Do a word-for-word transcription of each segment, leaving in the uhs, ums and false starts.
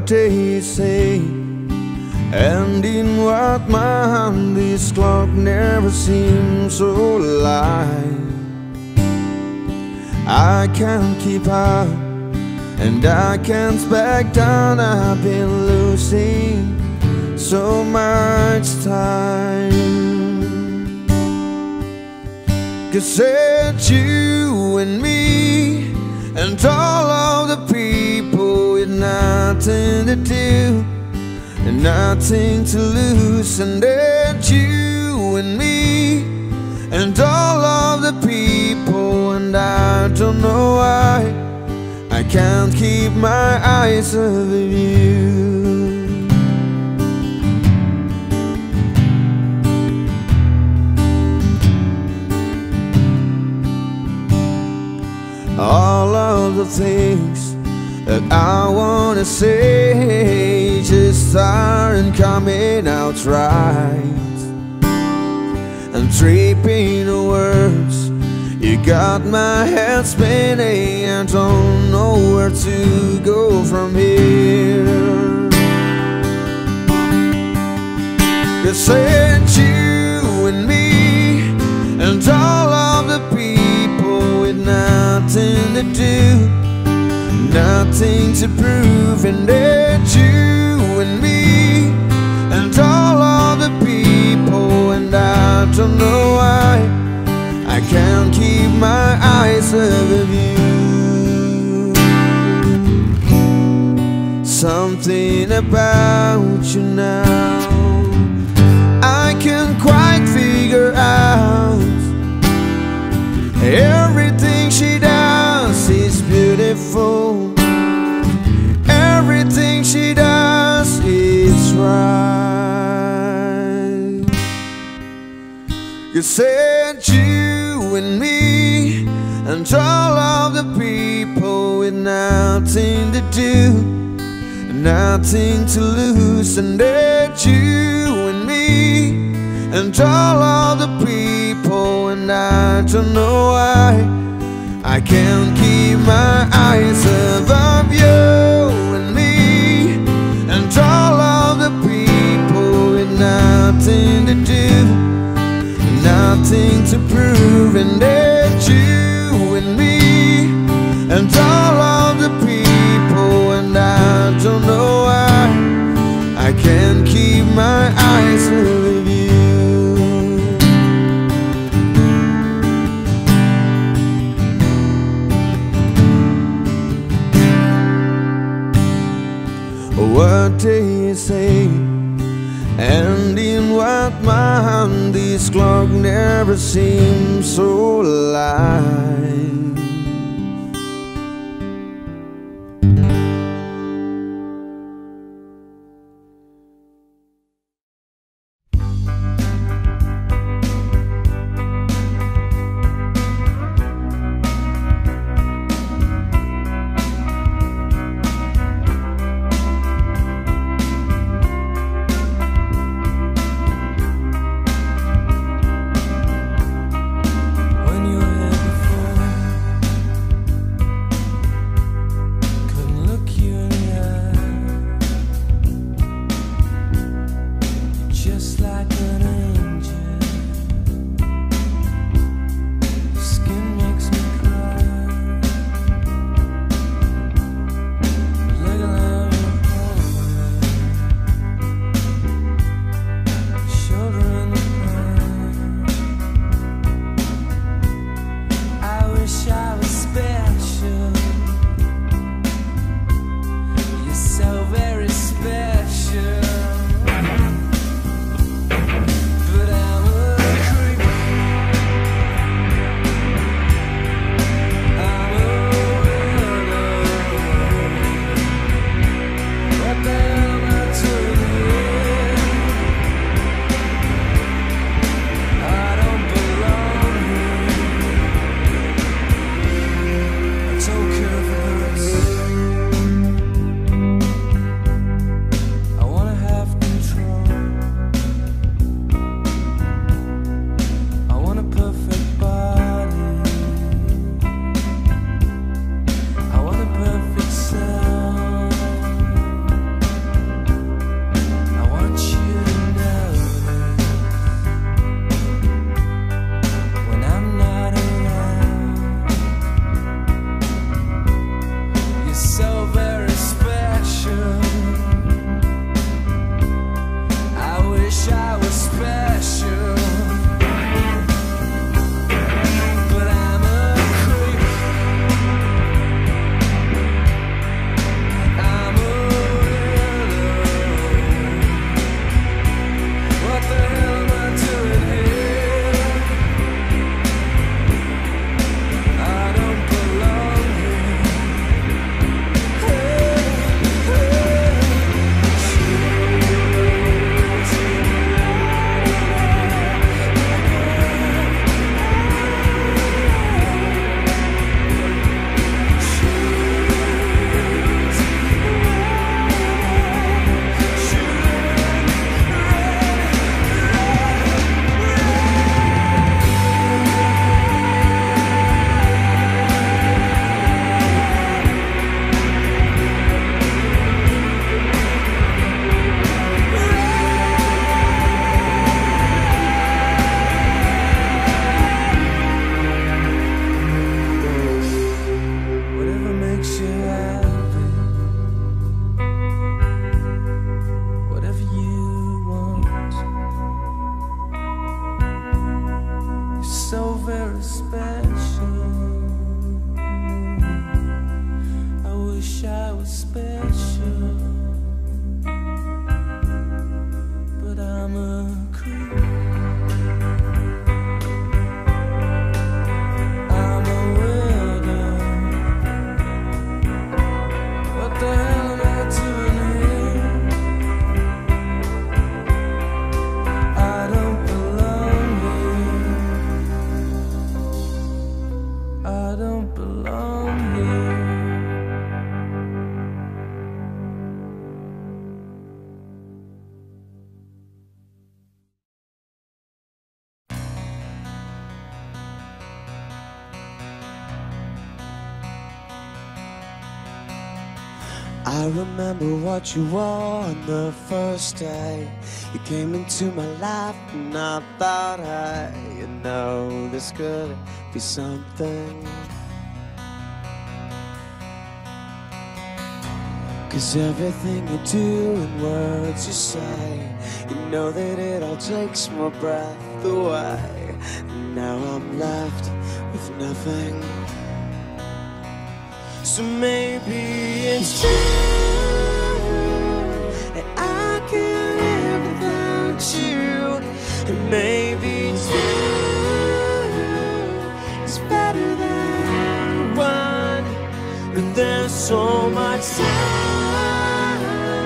what they say, and in what mind this clock never seems so alive. I can't keep up and I can't back down. I've been losing so much time. 'Cause it's you and me and all of the people with nothing to do and nothing to lose. And it's you and me and all of the people, and I don't know why I can't keep my eyes off of you. All of the things that I wanna say just aren't coming out right. I'm tripping the words, you got my head spinning. I don't know where to go from here. 'Cause it's you and me and all of the people with nothing to do, nothing to prove. And it's you and me and all of the people, and I don't know why I can't keep my eyes off of you. Something about you now I can't quite figure out. Everything she does is beautiful, everything she does is right. 'Cause it's you and me and all of the people with nothing to do, nothing to lose. And it's you and me and all of the people, and I don't know why I can't keep my eyes above you and me and all of the people with nothing to do, nothing to prove. And it's you and me and all of the people, and I don't know why I can't keep my eyes off of you. What they say, and in what mind this clock never seems so alive. When you were here before, I remember what you wore on the first day you came into my life, and I thought, hey, you know, this could be something. 'Cause everything you do and words you say, you know that it all takes my breath away. And now I'm left with nothing. So maybe it's true that I can't live without you. And maybe two is better than one. But there's so much time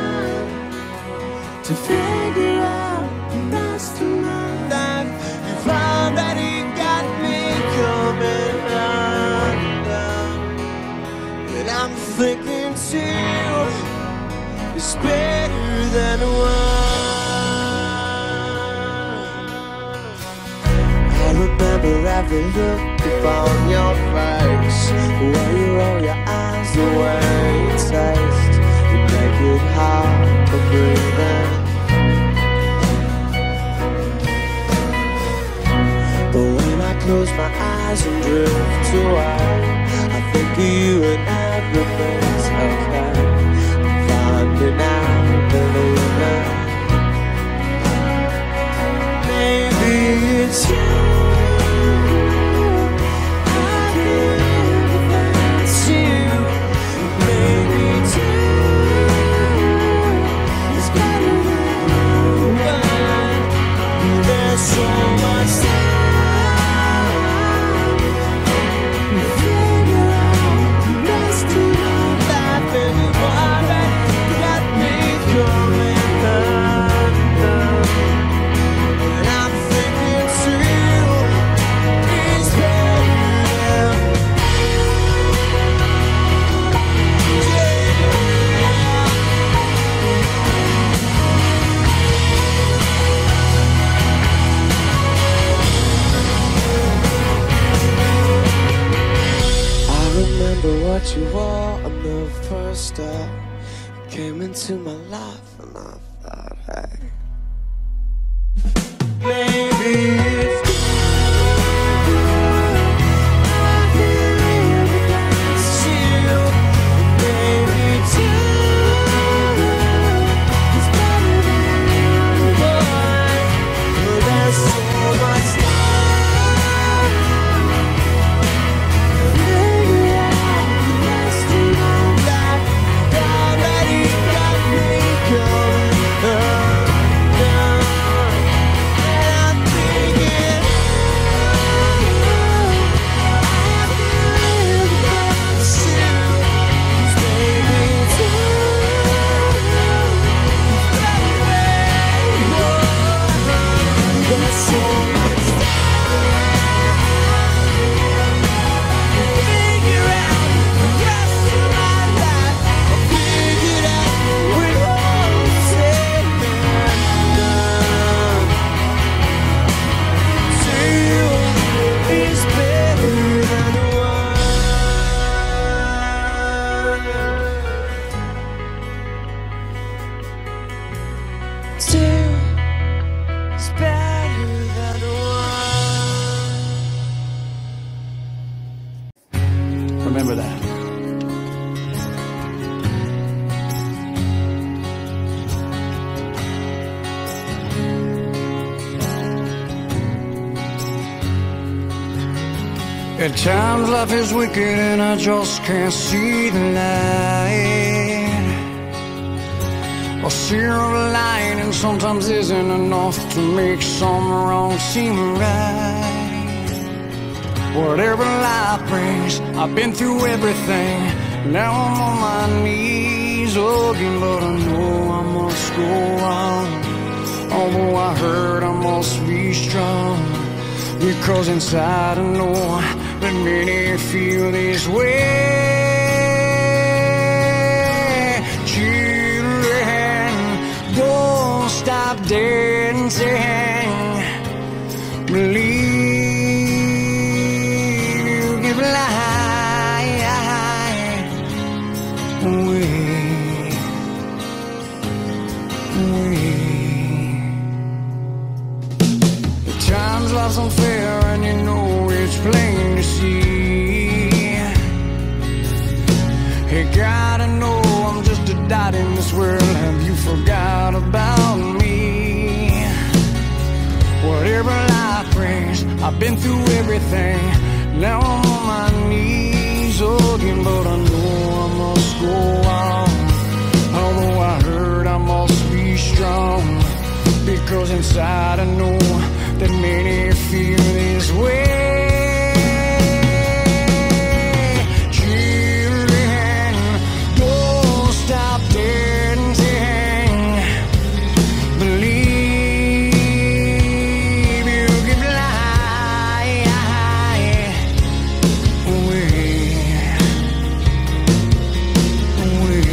to figure out the rest of my life. You found that you got me coming undone. And I'm thinking two is better than one. I remember every look upon your face, the way you roll your eyes, the way you taste, you make it hard for breathing. But when I close my eyes and drift away, I think of you and everything's okay. I'm finding out, believing maybe it's you. I can't live without you. Maybe two is better than one. There's so much time. What you wore on the first day you came into my life, and I thought, hey, maybe it's Remember that. At times life is wicked and I just can't see the light. A silver lining sometimes isn't enough to make some wrong seem right. Whatever life brings, I've been through everything. Now I'm on my knees again, but I know I must go on. Although I hurt, I must be strong, because inside I know that many feel this way. Children, don't stop dancing. Believe you give light away. life's unfair and you know it's plain to see. You gotta know I'm just a dot in this world. Have you forgot about me? Whatever life brings, I've been through everything. Now I'm on my knees again, but I know I must go on. Although I heard I must be strong, because inside I know that many feel this way. Children, don't stop dancing. Believe you can fly away, away.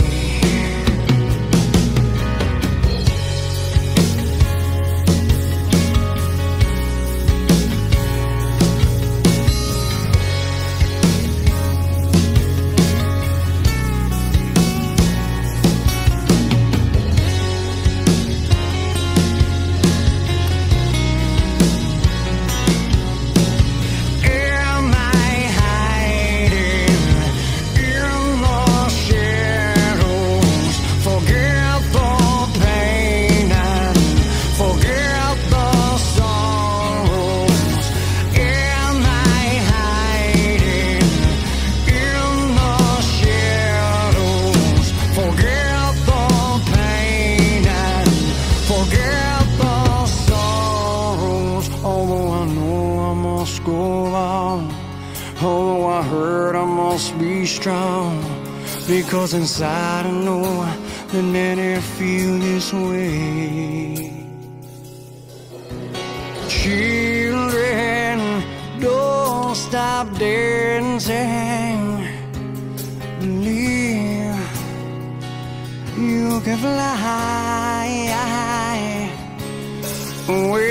Because inside I know that many feel this way. Children, don't stop dancing. Believe you can fly away.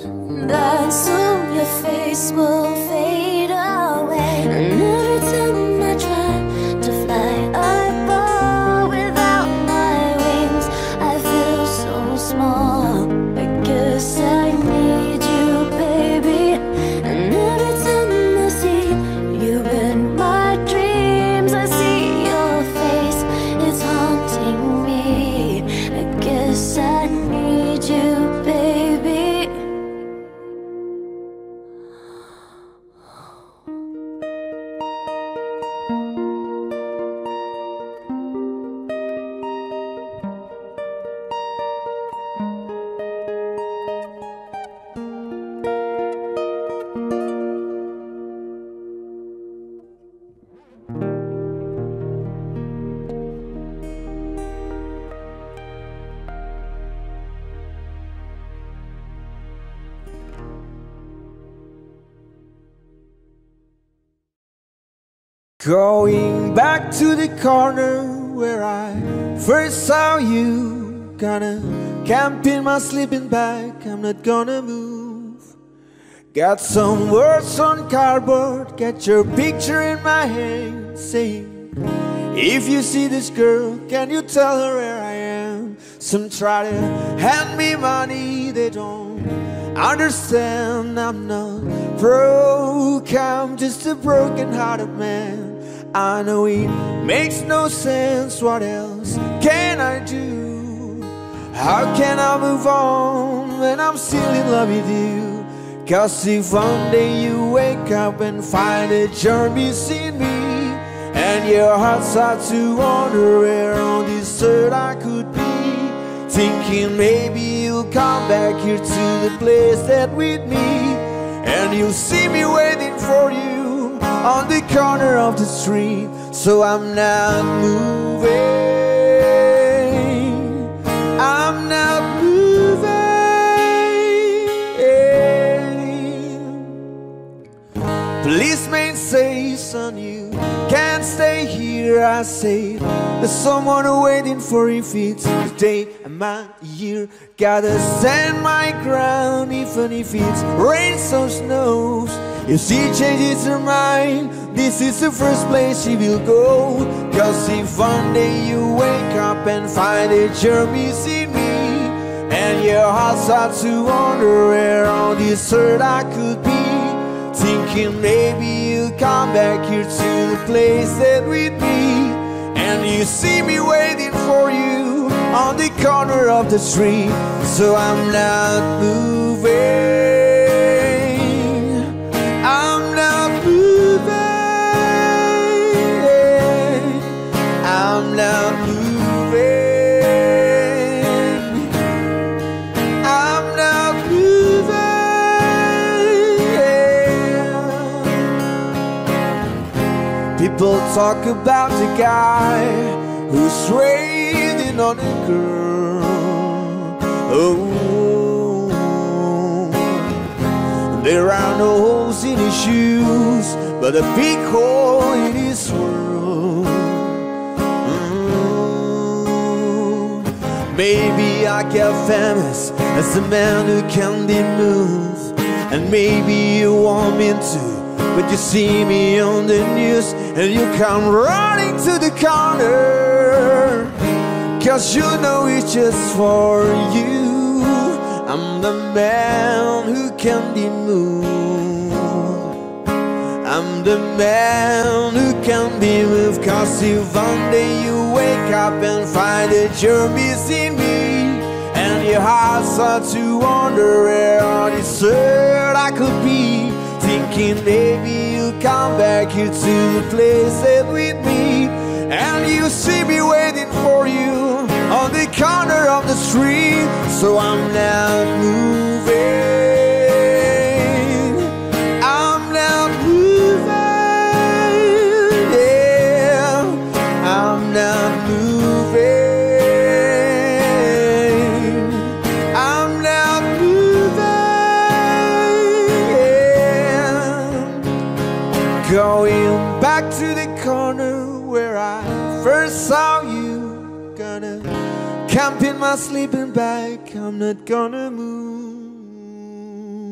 then soon your face will fade away. And every time I try to fly, I fall without my wings. I feel so small, I guess I need you, baby. And every time I see you in my dreams, I see your face, it's haunting me. I guess I need you, baby. Going back to the corner where I first saw you. Gonna camp in my sleeping bag, I'm not gonna move. Got some words on cardboard, got your picture in my hand, saying, if you see this girl, can you tell her where I am? Some try to hand me money, they don't understand. I'm not broke, I'm just a broken-hearted man. I know it makes no sense, what else can I do? How can I move on when I'm still in love with you? Cause if one day you wake up and find that you're missing me, and your heart starts to wonder where on this earth I could be, thinking maybe you'll come back here to the place that with me, and you'll see me waiting for you on the corner of the street. So I'm not moving, I'm not moving. Policeman says, son, you can't stay here. I say, there's someone waiting for you. If it's today and my year, gotta stand my ground, even if it's rains or snows. If she changes her mind, this is the first place she will go. Cause if one day you wake up and find that you're missing me, and your heart starts to wonder where on this earth I could be, thinking maybe you'll come back here to the place that with me, and you see me waiting for you on the corner of the street. So I'm not moving, I'm not moving, I'm not moving, I'm not moving. People talk about the guy who's waiting on a girl. Oh, there are no holes in his shoes, but a big hole in his world. Mm. Maybe I get famous as the man who can be moved, and maybe you want me to, but you see me on the news and you come running to the corner, cause you know it's just for you. I'm the man who can be moved, I'm the man who can be moved. Cause if one day you wake up and find that you're missing me, and your heart starts to wonder where on this earth I could be, thinking maybe you'll come back here to the place that with me, and you see me waiting for you on the corner of the street. So I'm not moving, I'm not moving, yeah, I'm not moving, I'm not moving, yeah. Going back to the corner where I first saw you, gonna camp in my sleeping bag, I'm not gonna move.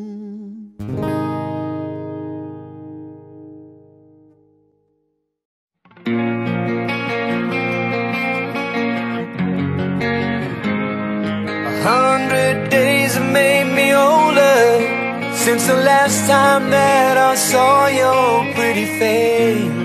since the last time that I saw your pretty face.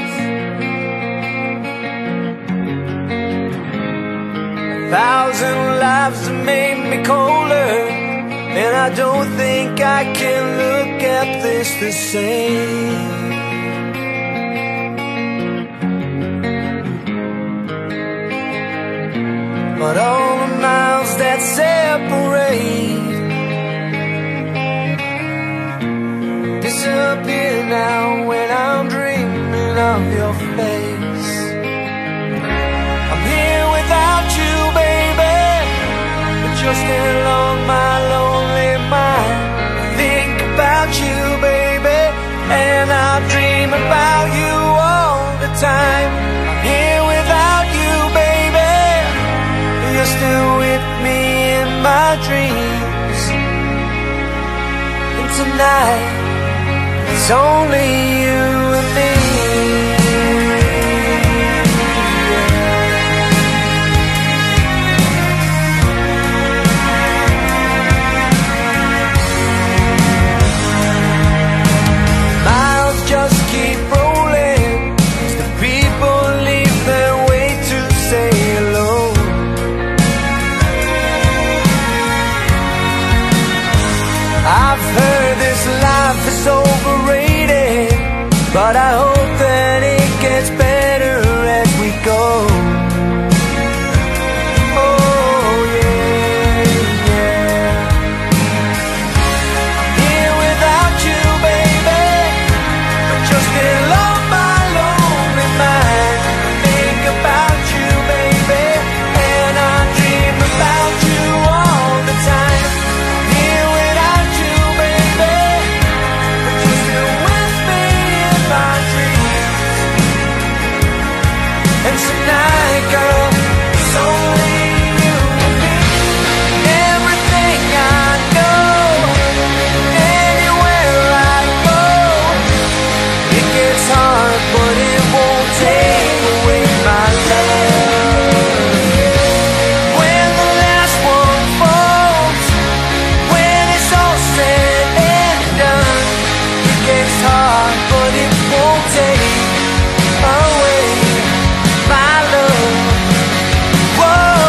A thousand lives have made me colder, and I don't think I can look at this the same. But all the miles that separate disappear now when I'm dreaming of your face. I'm here without you, baby, but you're still on my lonely mind. I think about you, baby, and I dream about you all the time. I'm here without you, baby, you're still with me in my dreams. And tonight it's only you and me. Miles just keep rolling as the people leave their way to say hello. I've heard this life is overrated, but I hope that it gets better as we go. Oh yeah, yeah. I'm here without you, baby, but you're still on my lonely mind. I think about you, baby, and I dream about you all the time. I'm here without you, baby, but you're still with me in my dreams. And tonight, girl, it's only you and me. Everything I know, anywhere I go, it gets hard, but it won't take away my love. When the last one falls, when it's all said and done, it gets hard, but it won't take away my love. Whoa,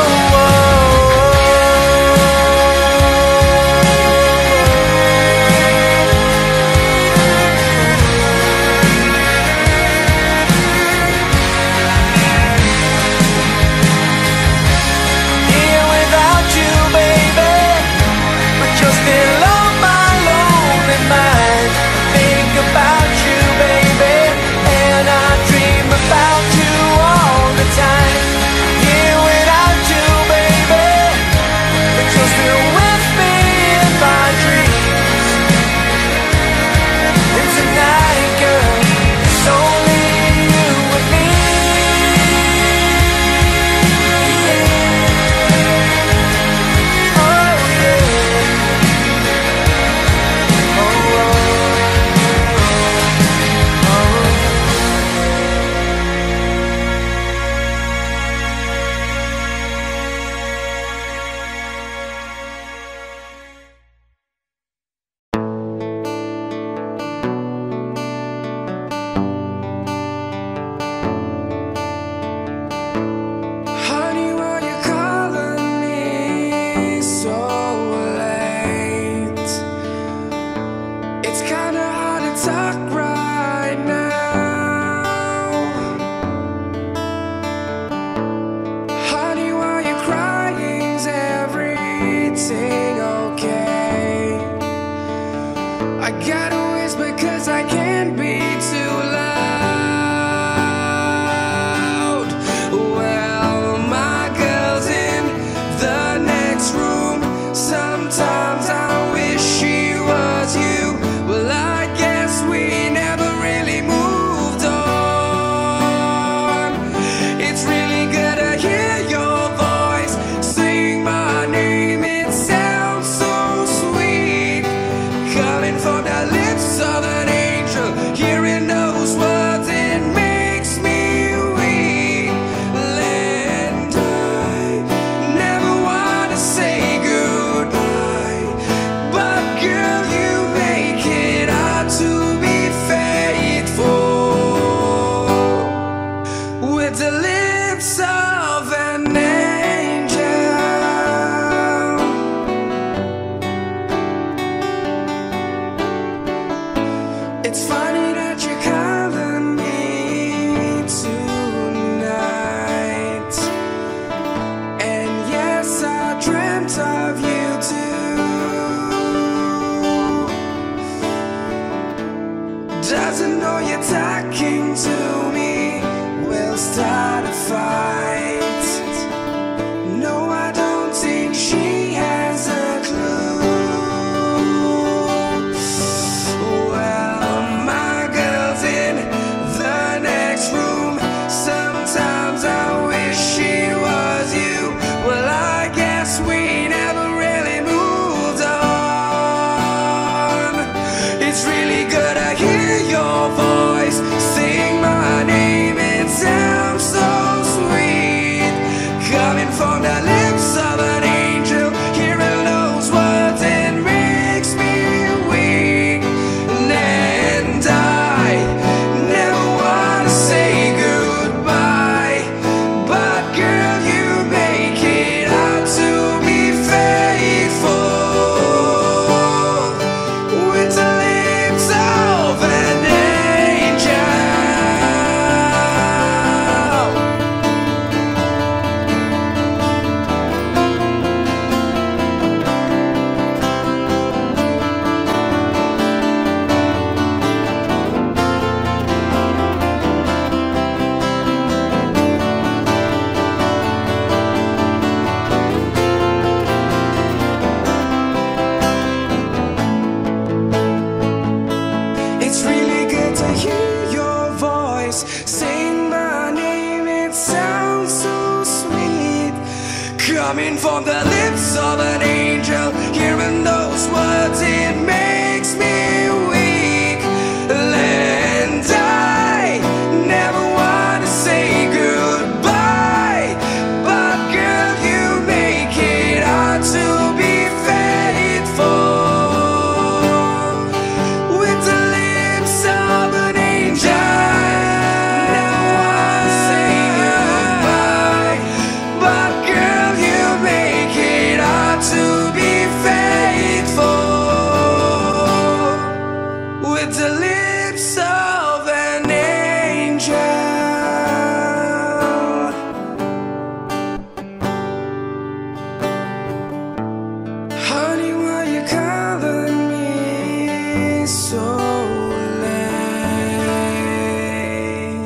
here without you, baby, but you're still on my lonely mind. Think about you, baby, and I dream about you all the time. Here without you, baby, but you're still with me in my dreams. And tonight, girl, it's only you and me. Oh yeah. Oh, oh, oh. Honey, why you calling me so late? It's kinda hard to talk right now. Honey, why you crying? Is everything okay? I gotta whisper 'cause I can't be too loud. Well, my girl's in the next room. Sometimes I wish she was you. Well, I guess we never really moved on. It's really good to hear your voice sing my name. It sounds so sweet, coming from the lips of an angel. Here doesn't know you're talking to me, we'll start a fight. No, I don't think she has a clue. Well, my girl's in the next room. Sometimes I wish she was you. Well, I guess we never really moved on. It's really good to hear your voice sing my name. It sounds so sweet, coming from the lips of an angel. Hearing those words, it makes me weak. And I never want to say goodbye, but girl, you make it out to be faithful with the lips of an angel. It's really good to hear your voice sing my name. It sounds so sweet, coming from the lips of an angel. Hearing those words, it makes me weak. And I never want to say goodbye, but girl, you make it hard to be faithful with the lips of an angel. Never want to say goodbye, but girl, you make it hard to be faithful with the lips of an angel. Honey, why you calling me so late?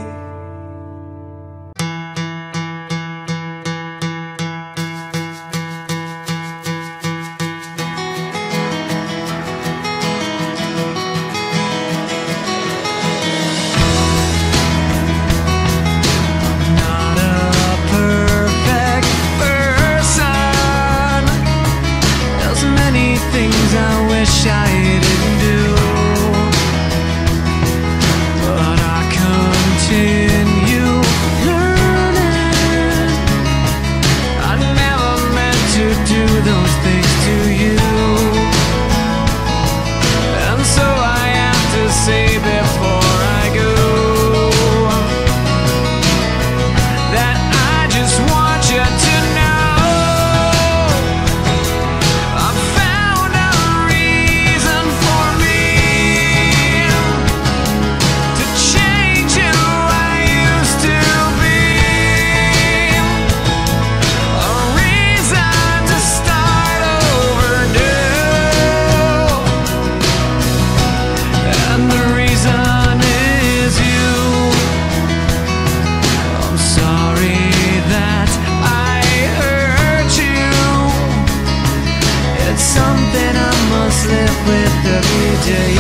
Not a perfect person. There's many things I wish I didn't do, but I continue learning. I never meant to do those things to you, and so I have to say before I go that I just want you to know I found a reason for me to change who I used to be, a reason to start over new, and the reason is you. I'm sorry that I hurt you. It's something I must live with every day.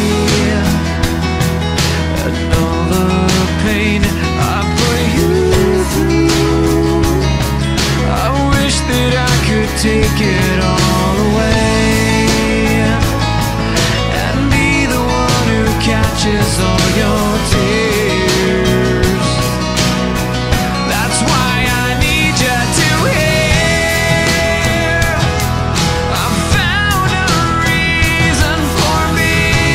And all the pain I put you through, I wish that I could take it all away and be the one who catches all your tears. That's why I need you to hear I found a reason for me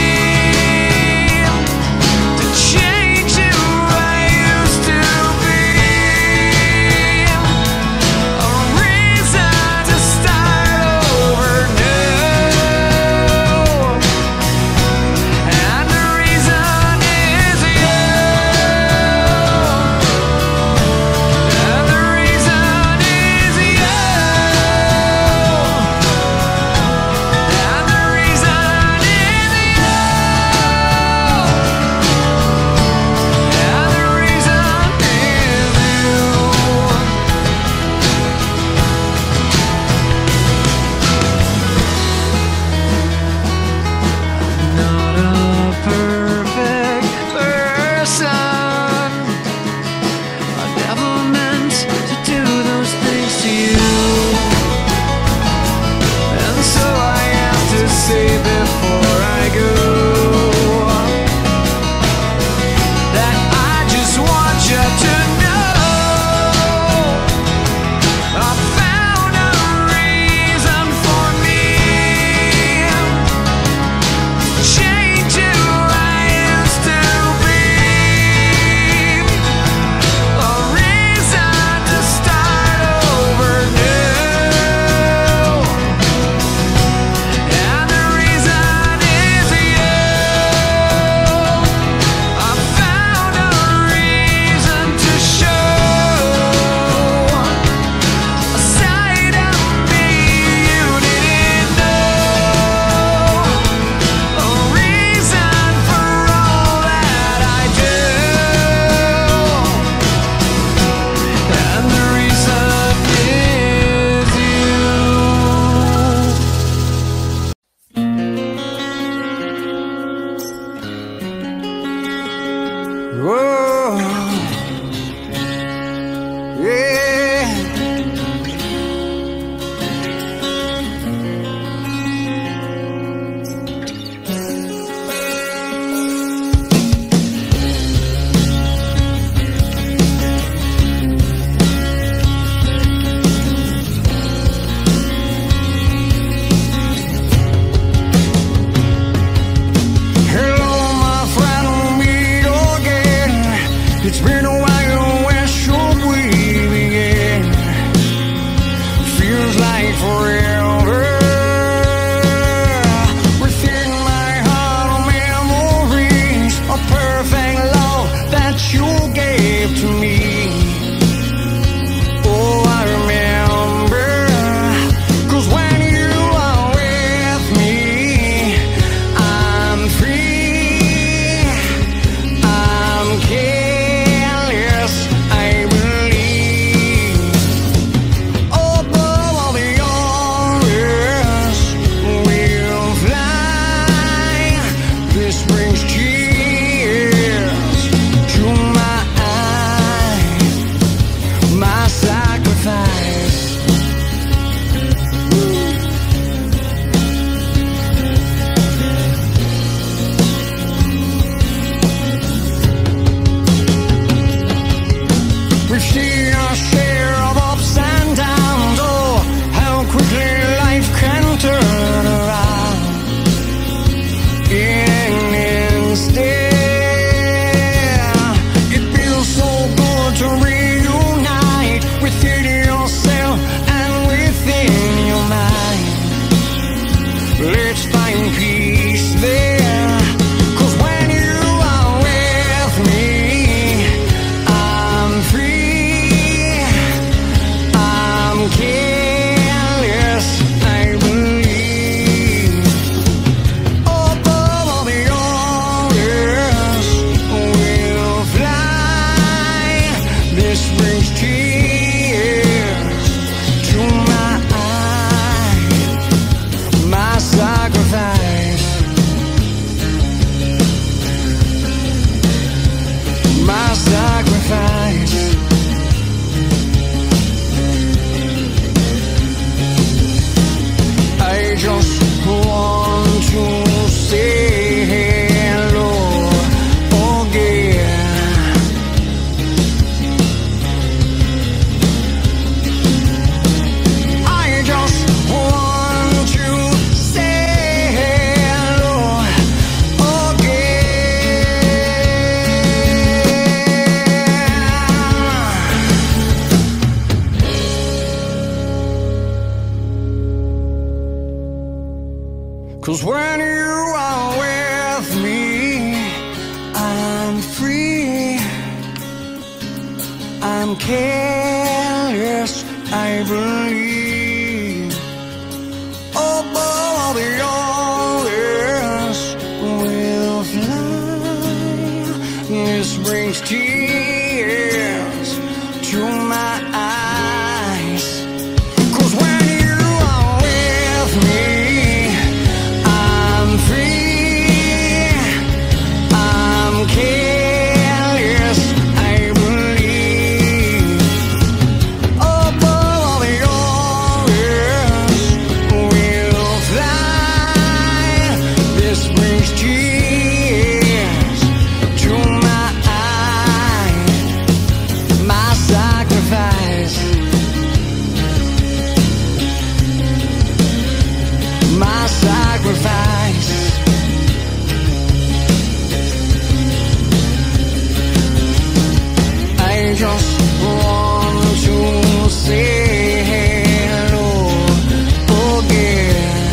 I'm careless, I believe. Oh, but the others will fly. This brings tears to my eyes. 'Cause when you are with me, I'm free. I'm careless, I believe. Oh, but the others will fly. This brings tears to my eyes. My sacrifice, my sacrifice. I just want to say hello again.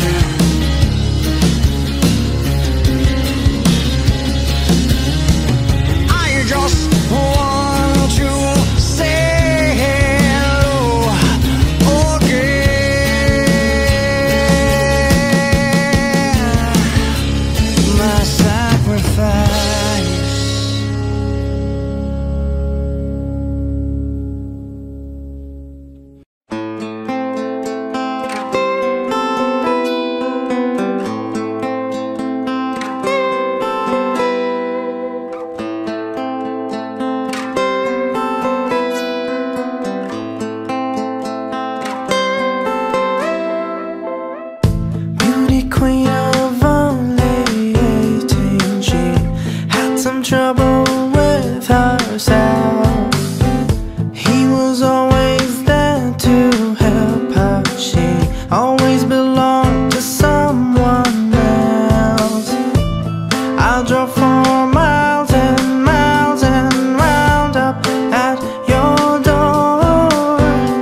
I just want to say hello again. My sacrifice. Beauty queen of only eighteen, she had some trouble with herself. He was always there to help her. She always belonged to someone else. I drove for miles and miles and wound up at your door.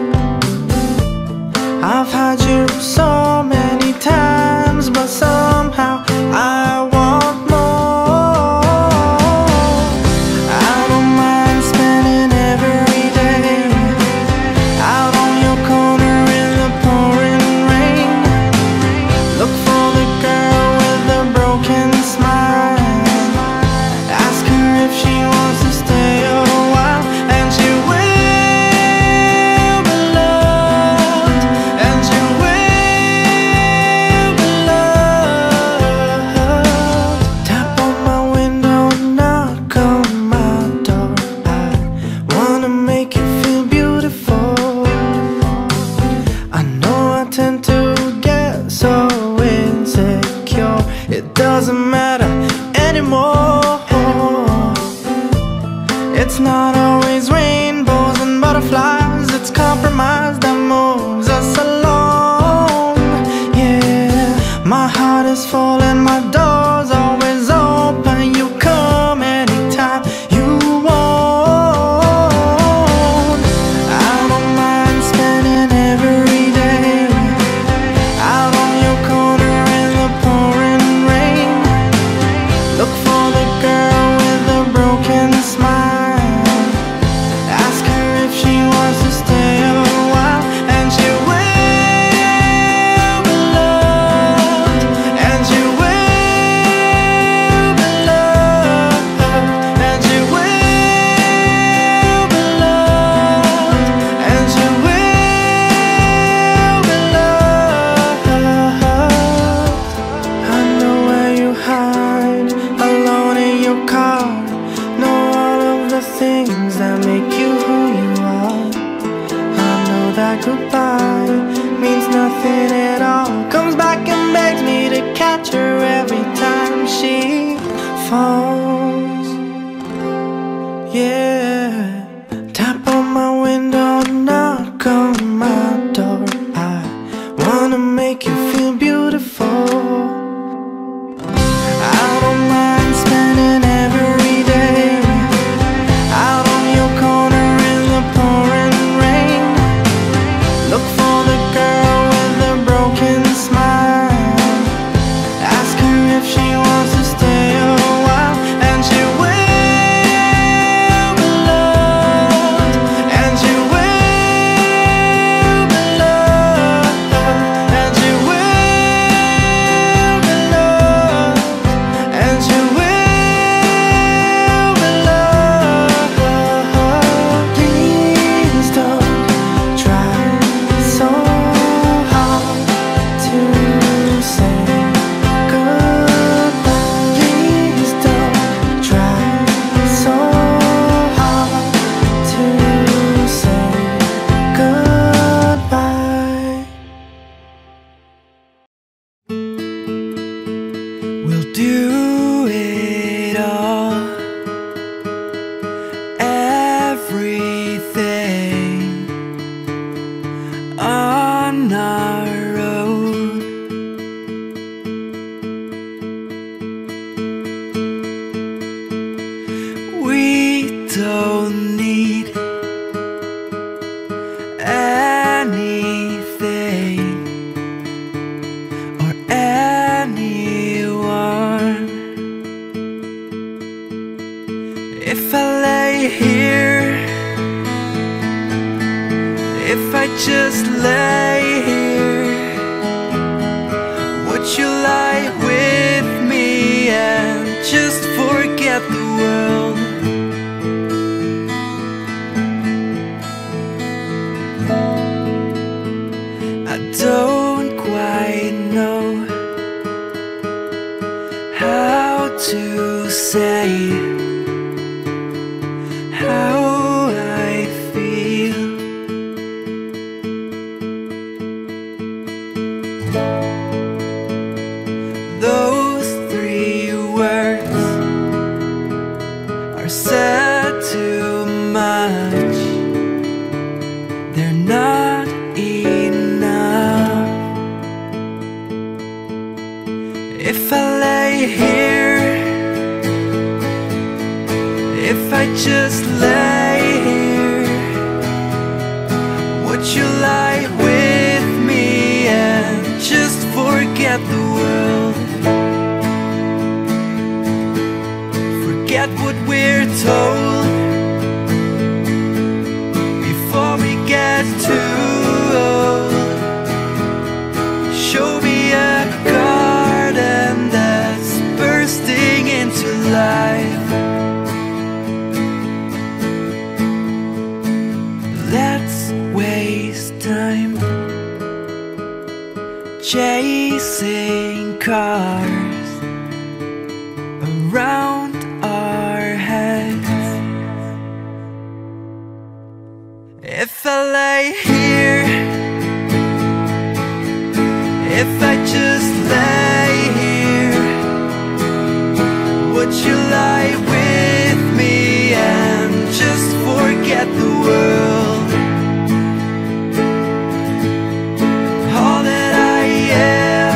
I've had you so many times, but somehow I want more. I don't mind spending every day out on your corner in the pouring rain. Look for the girl with the broken smile. Ask her if she wants to stay a while, and she will be loved, and she will be loved. Tap on my window, knock on my door. I wanna make you feel beautiful. I know I tend to get so insecure. It doesn't matter anymore. It's not always rainbows and butterflies. It's compromise that moves us along. Yeah, my heart is full and my door's always open. You come anytime you want. I don't mind spending every day out on your corner in the pouring rain. Look for the girl with the broken smile. Ask her if she wants to stay a while, and she will be loved, and she will don't need anything or anyone. If I lay here, if I just lay here, would you lie with me and just forget the world? I don't quite know how to say how I feel. Those three words are said too much. They're not enough. If I lay here, if I just lay here, would you lie with me and just forget the world? Forget what we're told before we get too old. Show me a garden that's bursting into life. Let's waste time chasing cars around our heads. If I lay here, if I just lay here, would you lie with me and just forget the world? All that I am,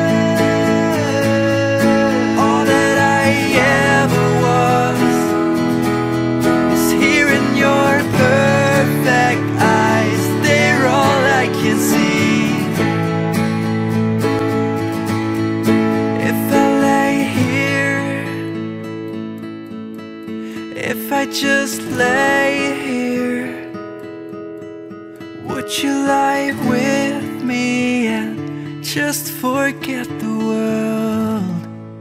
all that I ever was, is here in your perfect eyes. They're all I can see. If I lay here, if I just lay here, would you lie with me and just forget the world?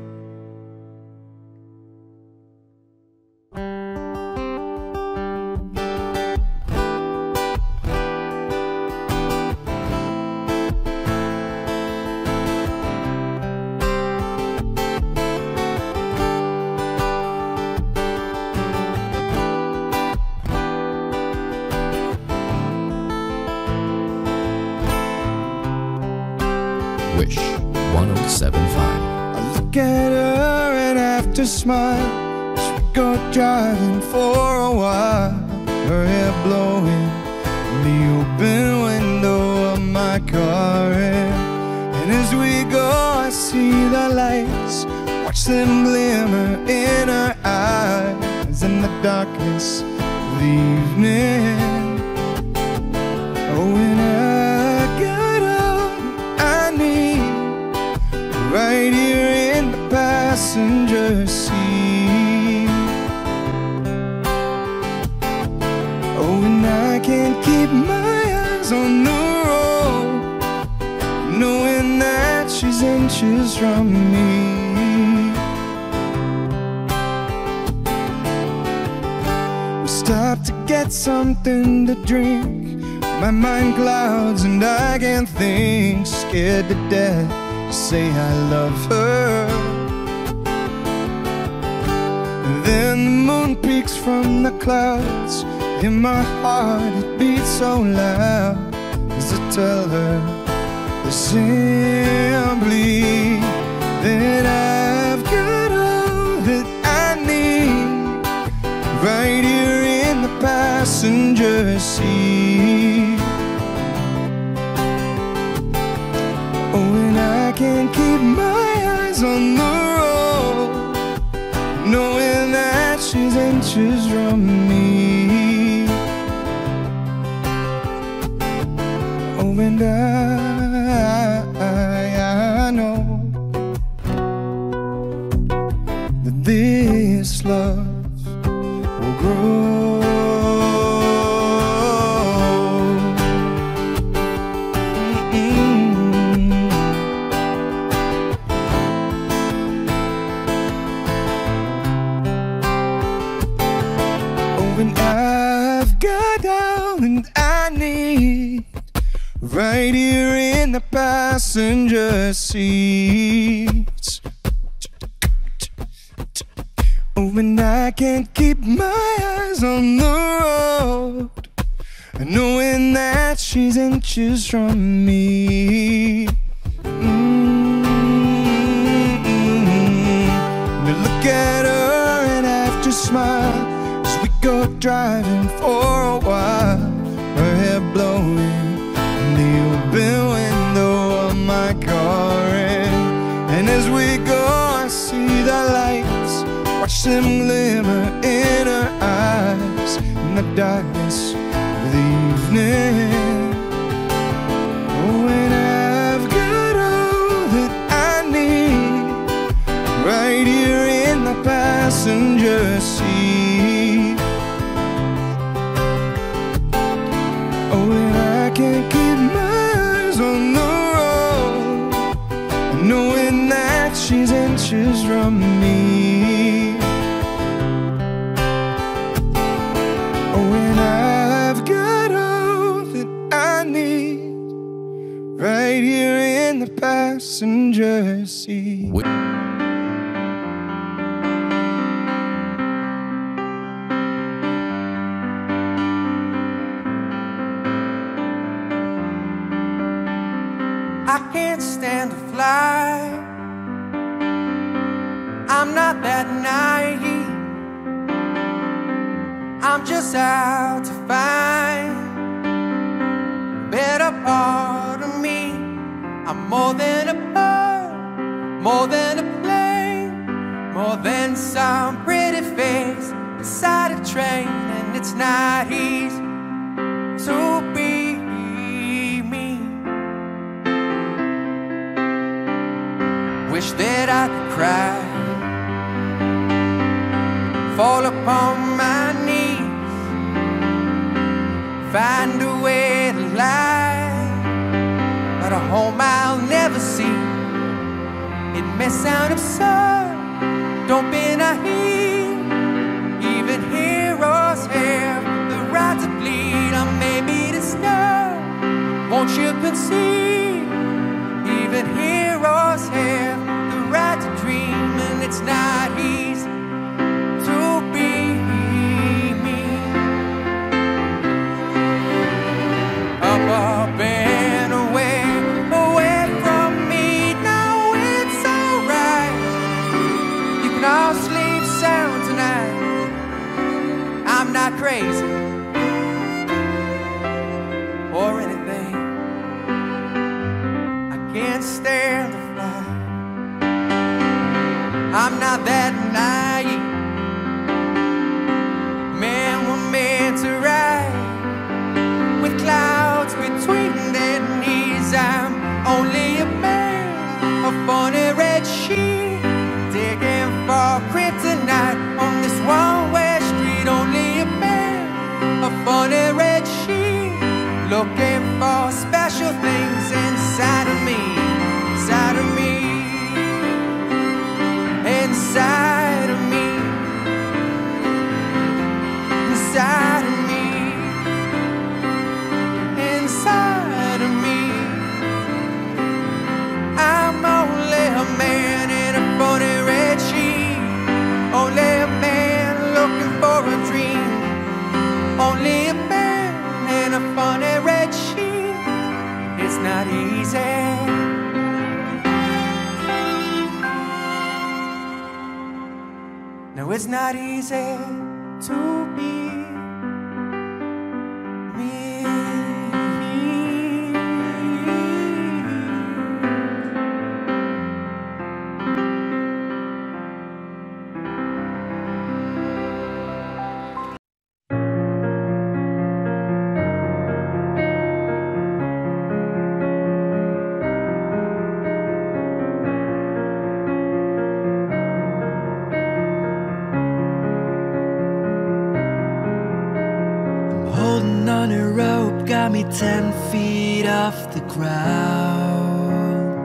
Wish one oh seven point five. I look at her and have to smile as we go driving for a while. Her hair blowing in the open window of my car, and, and as we go I see the lights, watch them glimmer in her eyes in the darkness of the evening. Oh, when I got all I need right here in the passenger seat. Oh, and I can't keep my eyes on the road, knowing that she's inches from me. We stop to get something to drink. My mind clouds and I can't think, scared to death to say I love her. Then the moon peeks from the clouds. In my heart it beats so loud as I tell her the simply that I've got all that I need right here in the passenger seat. Oh, and I can't keep my eyes on the road, knowing that she's inches from me. Oh, and I, I know that this love will grow. I've got all that I need right here in the passenger seat. Oh, and I can't keep my eyes on the road, knowing that she's inches from me. Mm-hmm. Now look at her and have to smile. Go driving for a while, her hair blowing in the open window of my car. And, and as we go, I see the lights, watch them glimmer in her eyes in the darkness of the evening. Oh, and I've got all that I need right here in the passenger seat. Can't keep my eyes on the road, knowing that she's inches from me. Oh, and I've got all that I need right here in the passenger seat. I can't stand to fly. I'm not that naive. I'm just out to find a better part of me. I'm more than a bird, more than a plane, more than some pretty face inside a train. And it's not easy to be wish that I could cry, fall upon my knees, find a way to lie, but a home I'll never see. It may sound absurd, don't be naive. Even heroes have the right to bleed. I may be disturbed, won't you concede? Even heroes have the right to dream, and it's not easy to be me. Up, up and away, away from me. Now it's alright. You can all sleep sound tonight. I'm not crazy or anything. Can't stand to fly. I'm not that naive. Man, we're meant to ride with clouds between their knees. I'm only a man, a funny red sheet, digging for kryptonite on this one-way street. Only a man, a funny red sheet, looking for special things inside of me, inside of me, inside of me, inside of me, inside of me. I'm only a man in a funny red sheet, only a man looking for a dream, only a man in a funny red sheet. It's not easy. No, it's not easy to be me. on a rope got me ten feet off the ground.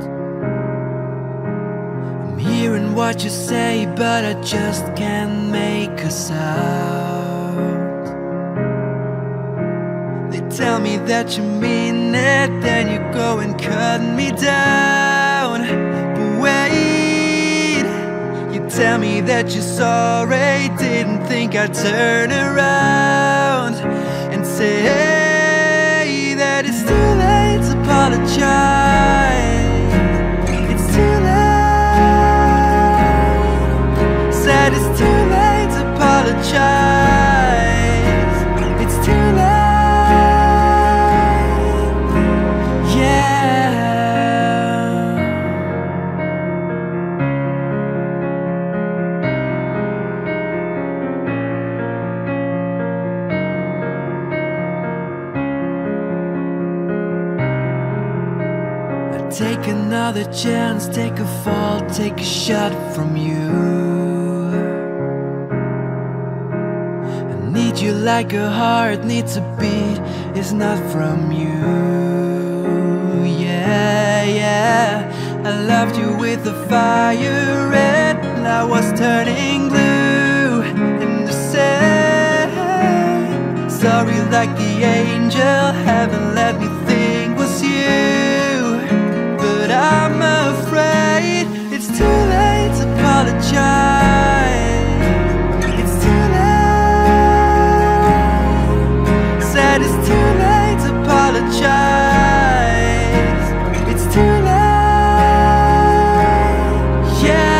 I'm hearing what you say, but I just can't make a sound. They tell me that you mean it, then you go and cut me down. But wait, you tell me that you're sorry, didn't think I'd turn around and say that it's too late to apologize. It's too late. Said it's too late to apologize. It's too late. Take another chance, take a fall, take a shot from you. I need you like a heart needs a beat, it's not from you. Yeah, yeah, I loved you with the fire red, and I was turning blue. And the same, sorry like the angel, heaven let me think was you. But I'm afraid it's too late to apologize. It's too late. Said it's too late to apologize. It's too late. Yeah,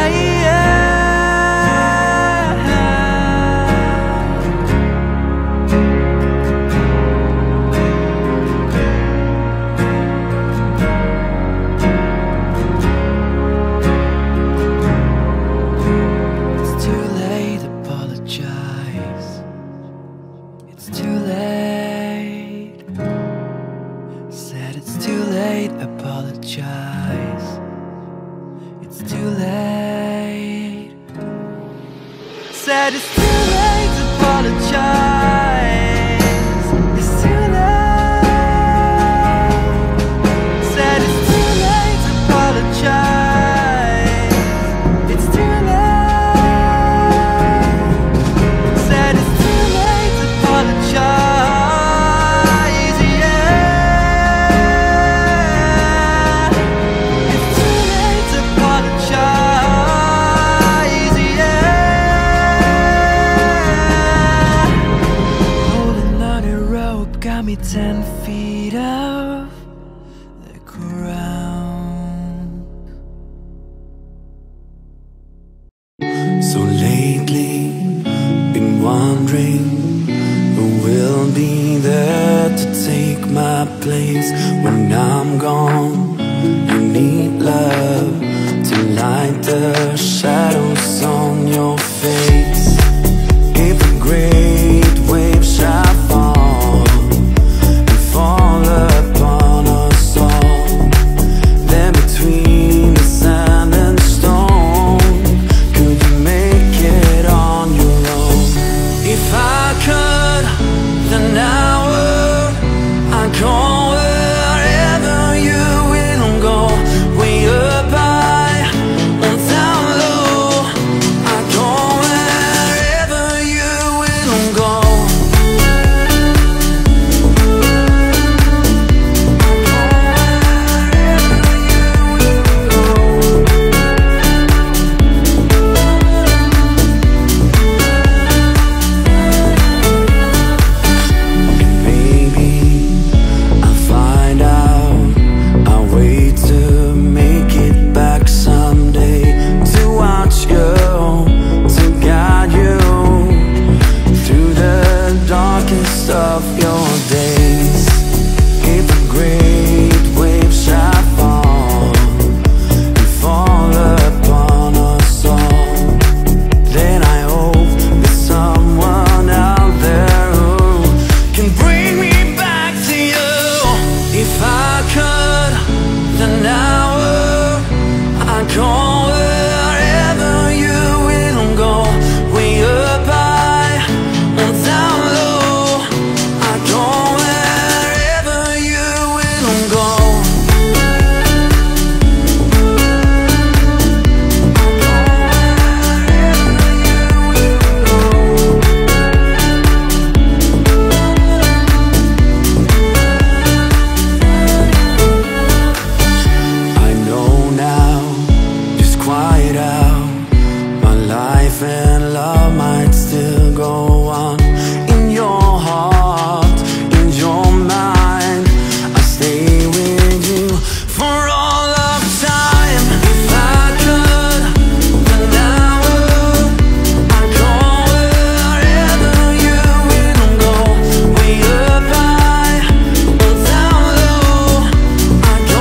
said it's too late to apologize. It's too late. Said it's too late to apologize. It's too late. Said it's too late to apologize. Yeah. It's too late to apologize. Got me ten feet off the ground. So lately, been wondering who will be there to take my place when I'm gone. You need love to light the shadows on your face. If a great wave shall fall, fall upon us all, then between the sand and stone, could you make it on your own? If I could, then I would. I'd go wherever you will go, way up high, on down low. life and love might still go on. In your heart, in your mind, I stay with you for all of time. If I could, then I would. I'd go wherever you will go. Way up high or down low. I'd go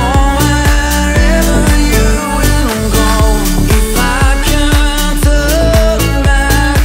wherever you will go. If I could turn back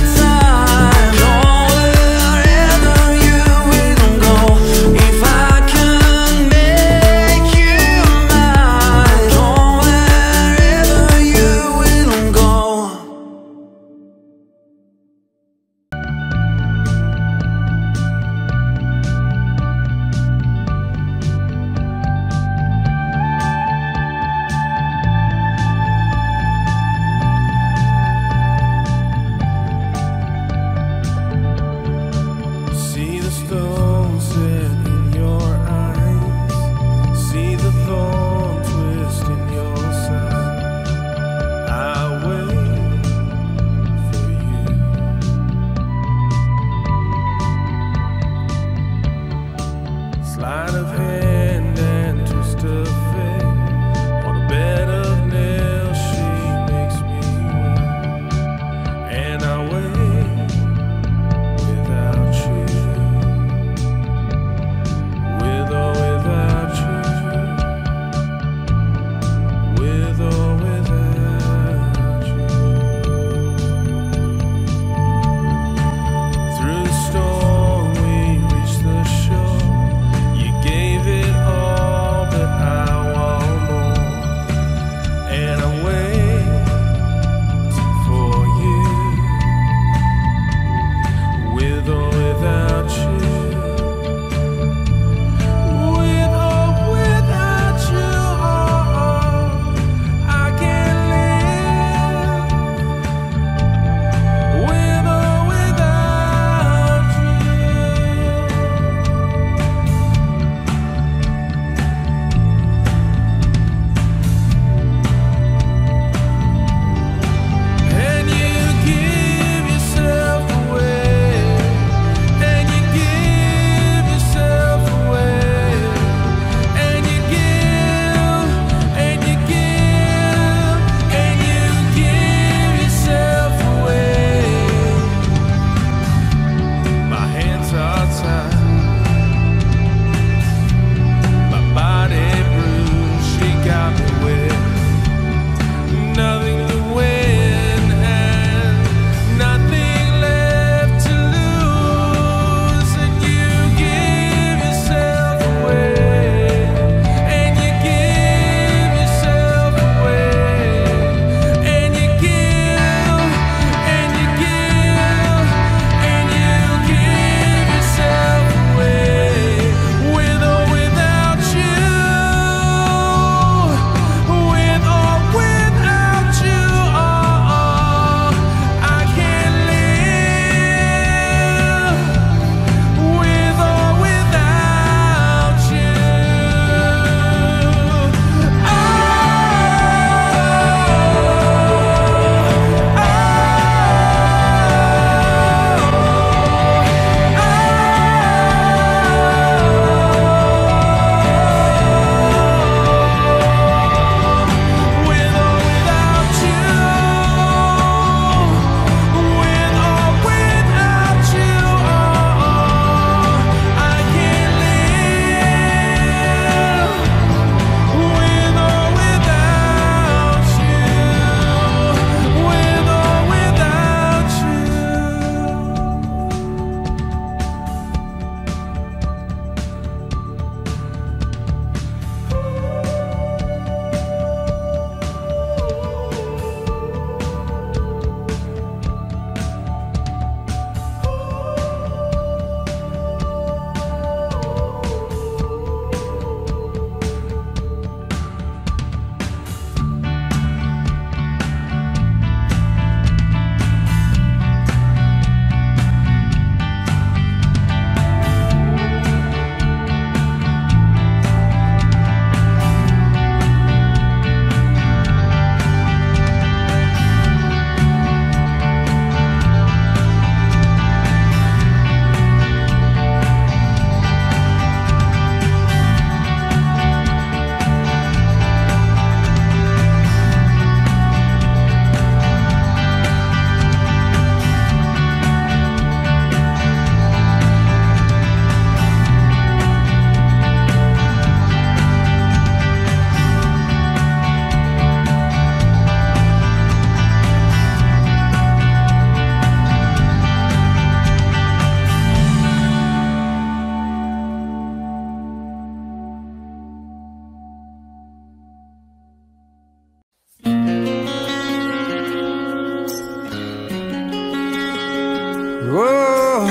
Oh,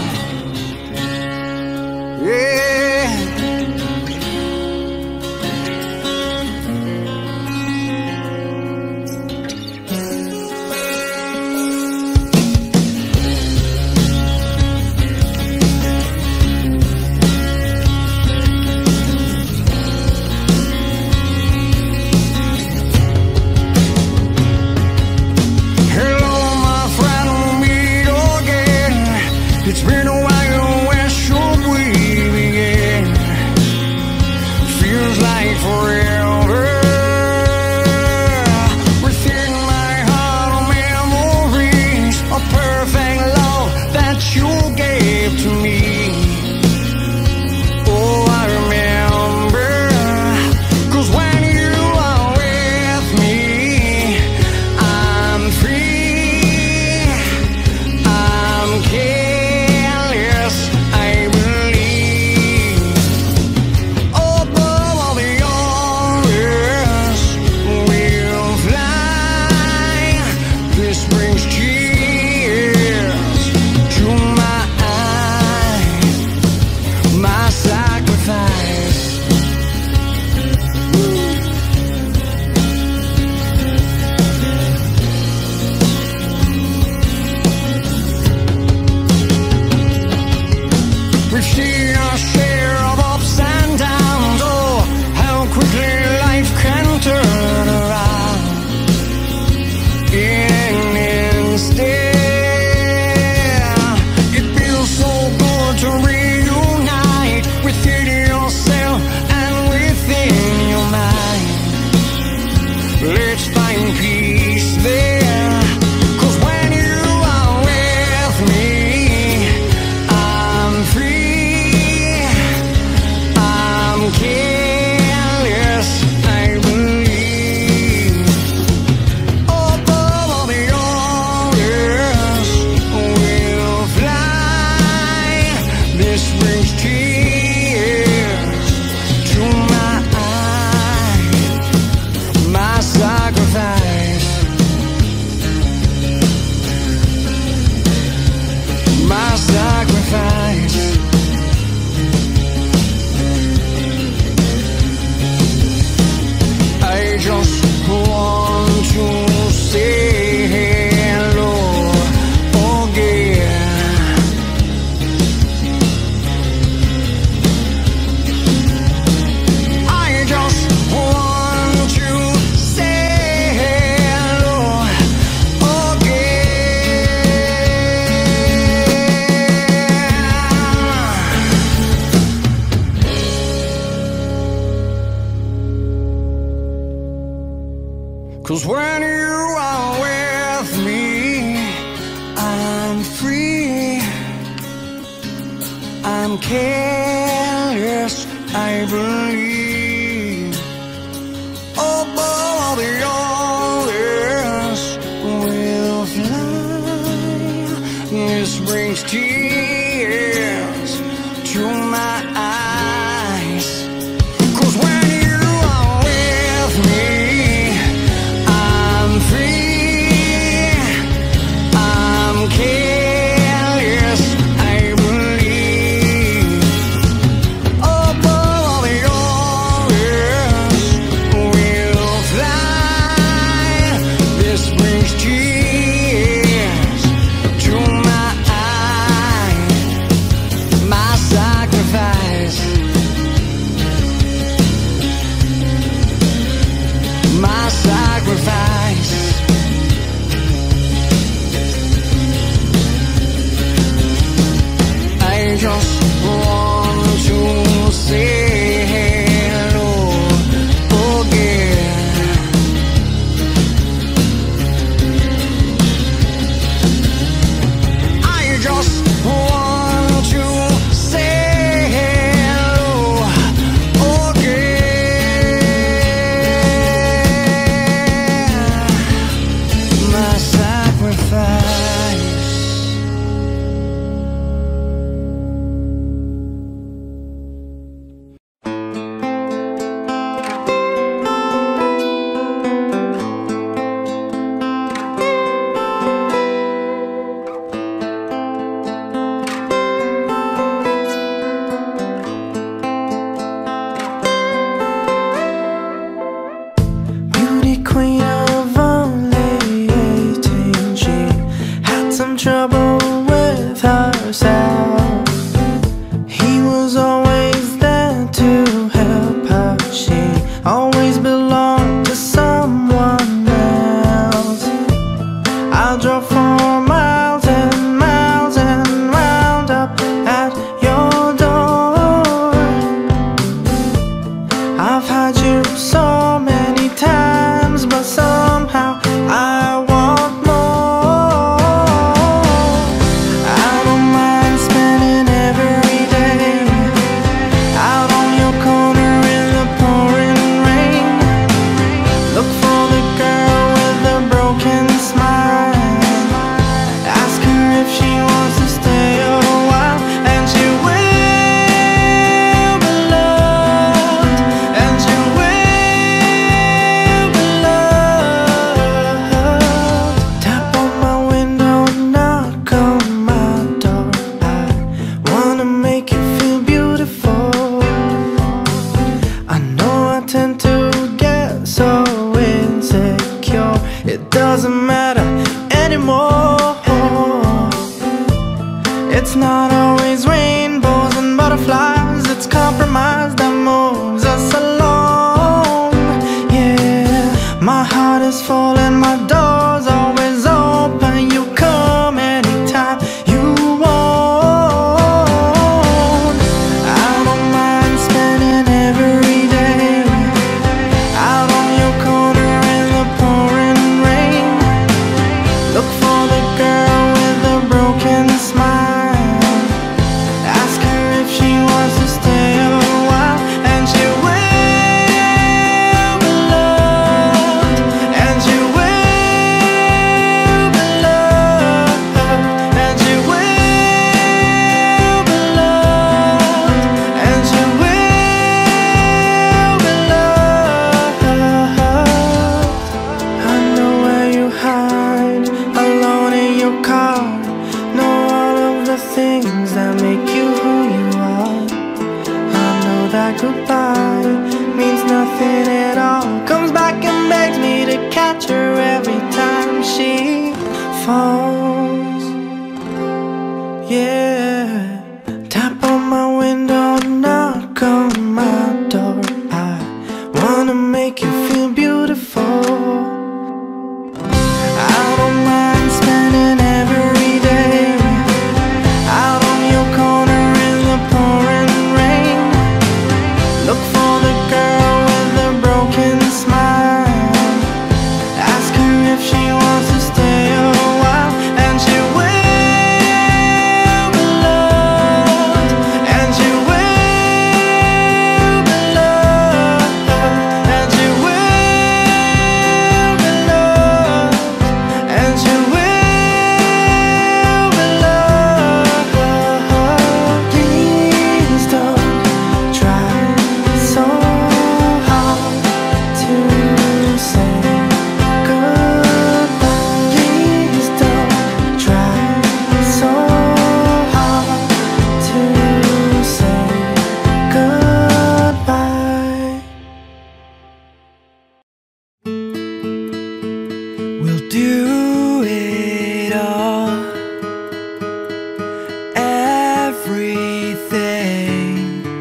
yeah. It's been a while, where should we begin? Feels like forever. Within my heart are memories of perfect love that you gave to me. Oh, I remember, 'cause when you are with me, I'm free, I'm careless. We've seen our share of ups and downs. Oh, how quickly life can turn around in an instant. It feels so good to reunite within yourself and within your mind. Let's find peace there, 'cause when you are with me, I'm free, I'm careless, I believe. Above all the others, we'll fly. This brings tears to my eyes. My sacrifice, my sacrifice. I just want to say hello again. I just want to say hello again. 'Cause when you are with me, I'm free, I'm careless, I believe. Above all the others, we'll fly. This brings tears to my eyes. 'Cause when you are with me, I'm free, I'm careless, I believe. Above all the others, we'll fly. This brings tears to my eyes. My sacrifice, my sacrifice. I just want to say hello again. I just want to say hello again. My sacrifice. some trouble with herself. He was always there to help her. She always belonged to someone else. I drove for miles and miles and wound up at your door. I've had you so many times, but somehow I want more. I don't mind spending every day out on your corner in the pouring rain. Look for the girl with the broken smile. Ask her if she wants to stay a while, and she will be loved, and she will be loved. Tap on my window, knock on my door. I wanna make you feel beautiful. I know I tend to get so insecure. It doesn't matter anymore. It's not always rainbows and butterflies. It's compromise that moves us along. Yeah, my heart is full and my door's always open. You come anytime you want. I don't mind spending every day out on your corner in the pouring rain. Look for the girl with the broken smile. Ask her if she wants to stay a while, and she will be loved, and she will be loved, and she will be loved, and she will be loved. I know where you hide, alone in your car. Know all of the things that make you who you are. I know that goodbye means nothing at all. Comes back and begs me to catch her every time she falls. Yeah, tap on my window, knock on my door. I wanna make you feel beautiful. I don't mind spending every day out on your corner in the pouring rain. Look for the girl with the broken smile. Ask her if she wants to stay a while, and she will be loved, and she will be loved, and she will be loved, and she will be loved. Please don't try so hard to say goodbye. Please don't try so hard to say goodbye. We'll do it all, everything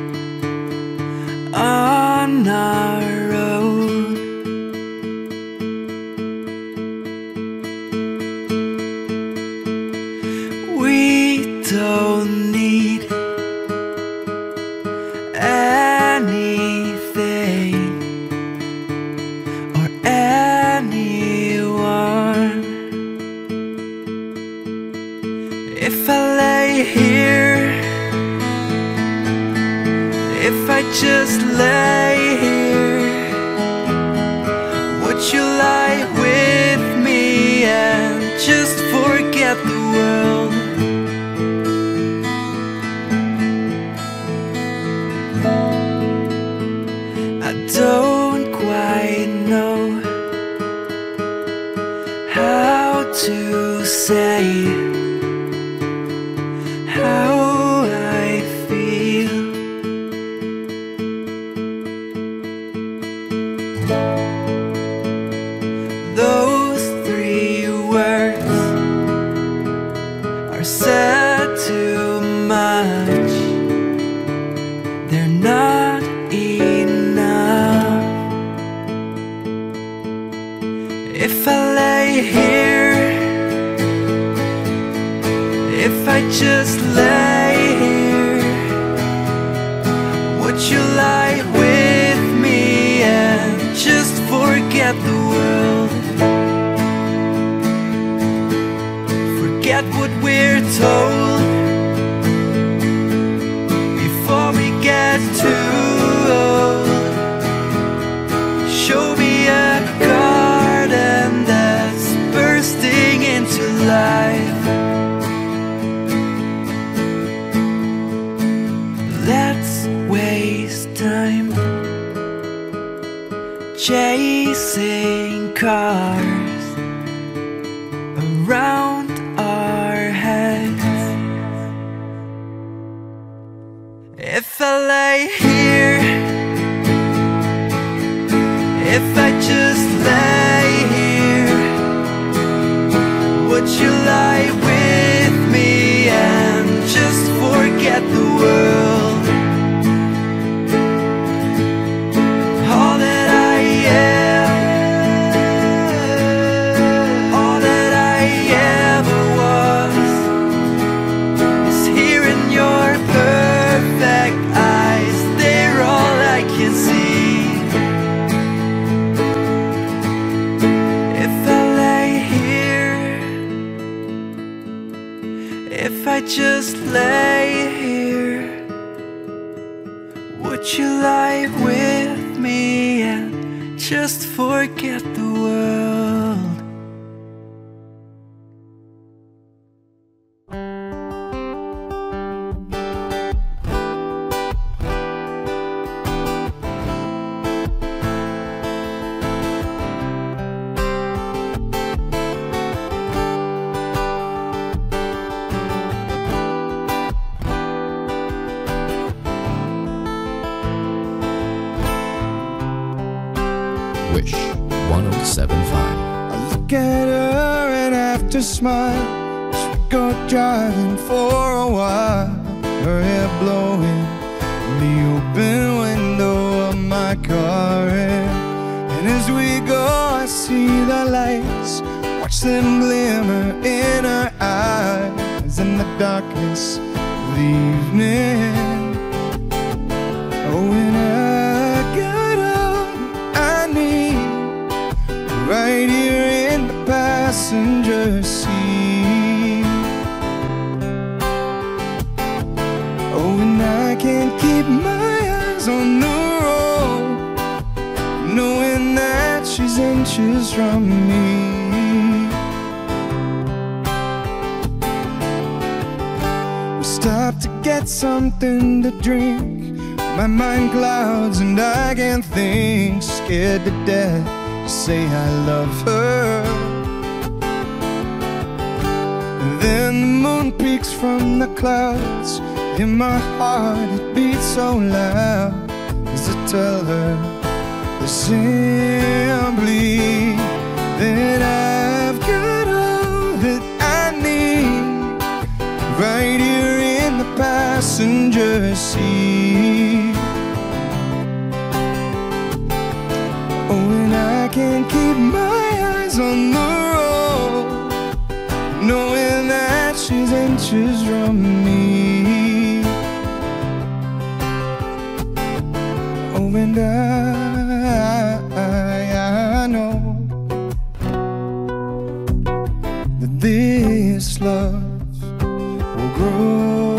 on our own. We don't need anything or anyone. If I lay here, if I just lay here, would you lie with me and just forget the world? I don't quite know how to say how I feel. Those three words or said too much. They're not enough. If I lay here, if I just lay here, would you lie with me and just forget the world? Forget what we're told before we get too old. Show me a garden that's bursting into life. Let's waste time chasing cars around our heads. If I lay here, if I just lay here, would you lie with me and just forget the world? All that I am, all that I ever was, is here in your perfect eyes. They're all I can see. If I lay here, if I just lay here, would you lie with me and just forget the world? Wish one oh seven point five. I look at her and have to smile as we go driving for a while. Her hair blowing in the open window of my car, and, and as we go I see the lights, watch them glimmer in her eyes in the darkness of the evening. Oh, when I get up, I need right here in the passenger seat. Oh, and I can't keep my eyes on the road, knowing that she's inches from me. We stop to get something to drink. My mind clouds and I can't think, scared to death to say I love her. And then the moon peeks from the clouds, in my heart it beats so loud as I tell her simply that I've got all that I need right here in the passenger seat. Oh, and I can't keep my eyes on the road, knowing that she's inches from me. Oh, and I, I, I know that this love will grow.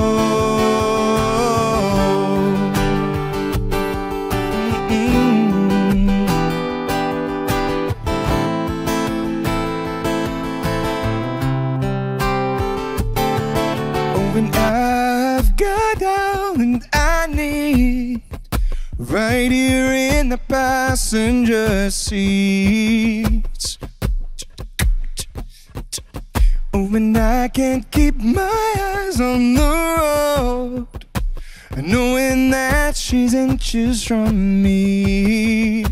When I've got all that I need right here in the passenger seats. Oh, when I can't keep my eyes on the road, knowing that she's inches from me.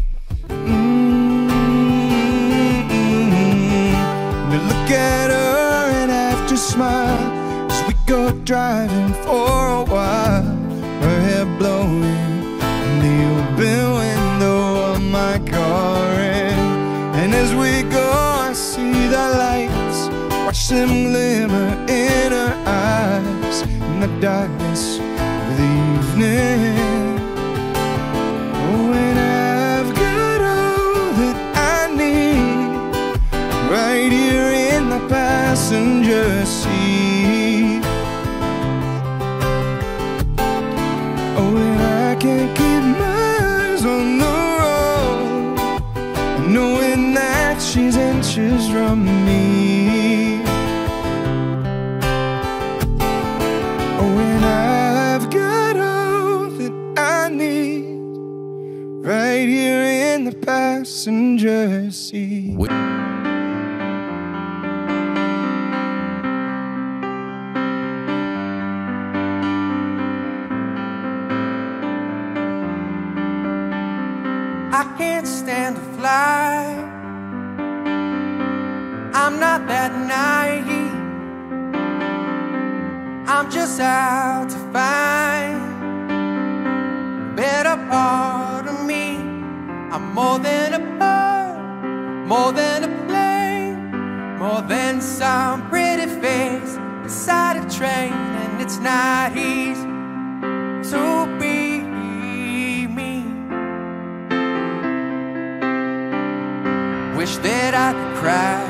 Mm-hmm. To look at her and have to smile as we go driving for a while. Her hair blowing in the open window of my car, and, and as we go I see the lights, watch them glimmer in her eyes in the darkness of the evening. Oh, and I've got all that I need right here in the passenger seat. Oh, and I can't keep my eyes on the road, knowing that she's inches from me. Oh, and I've got all that I need right here in the passenger seat. I can't stand to fly. I'm not that naive. I'm just out to find a better part of me. I'm more than a bird, more than a plane, more than some pretty face inside a train. And it's not easy to be me. Wish that I could cry,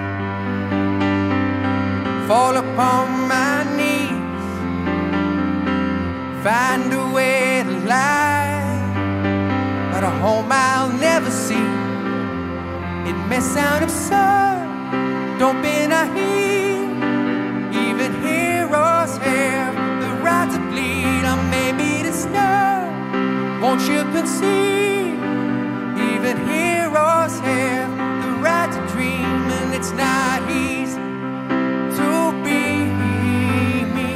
fall upon my knees, find a way to lie, but a home I'll never see. It may sound absurd, don't be naive. Even heroes have the right to bleed. I may be disturbed, won't you concede? Even heroes have the right to dream, and it's not easy to be me.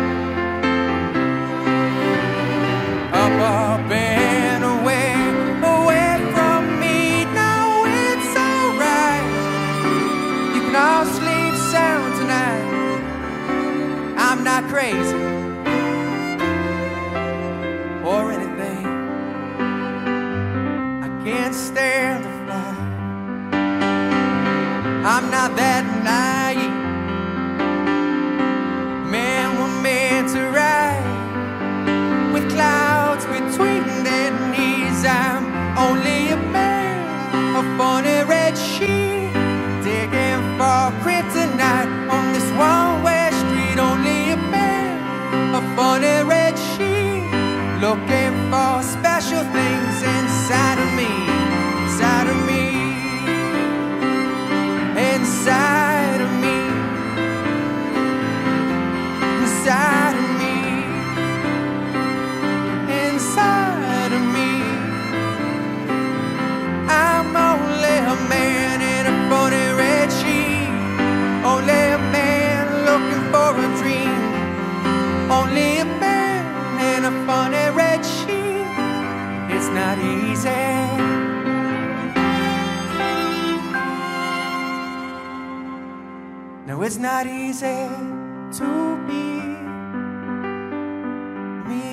Up, up and away, away from me. Now it's alright. You can all sleep sound tonight. I'm not crazy or anything. I can't stand to fly. I'm not that naive. Man, we're meant to ride with clouds between their knees. I'm only a man, a funny red sheet, digging for kryptonite on this one-way street. Only a man, a funny red sheet, looking for special things inside of me, inside of me, inside of me, inside of me, inside of me. I'm only a man in a funny red sheet, only a man looking for a dream, only a man in a funny red sheet. It's not easy. No, it's not easy to be me.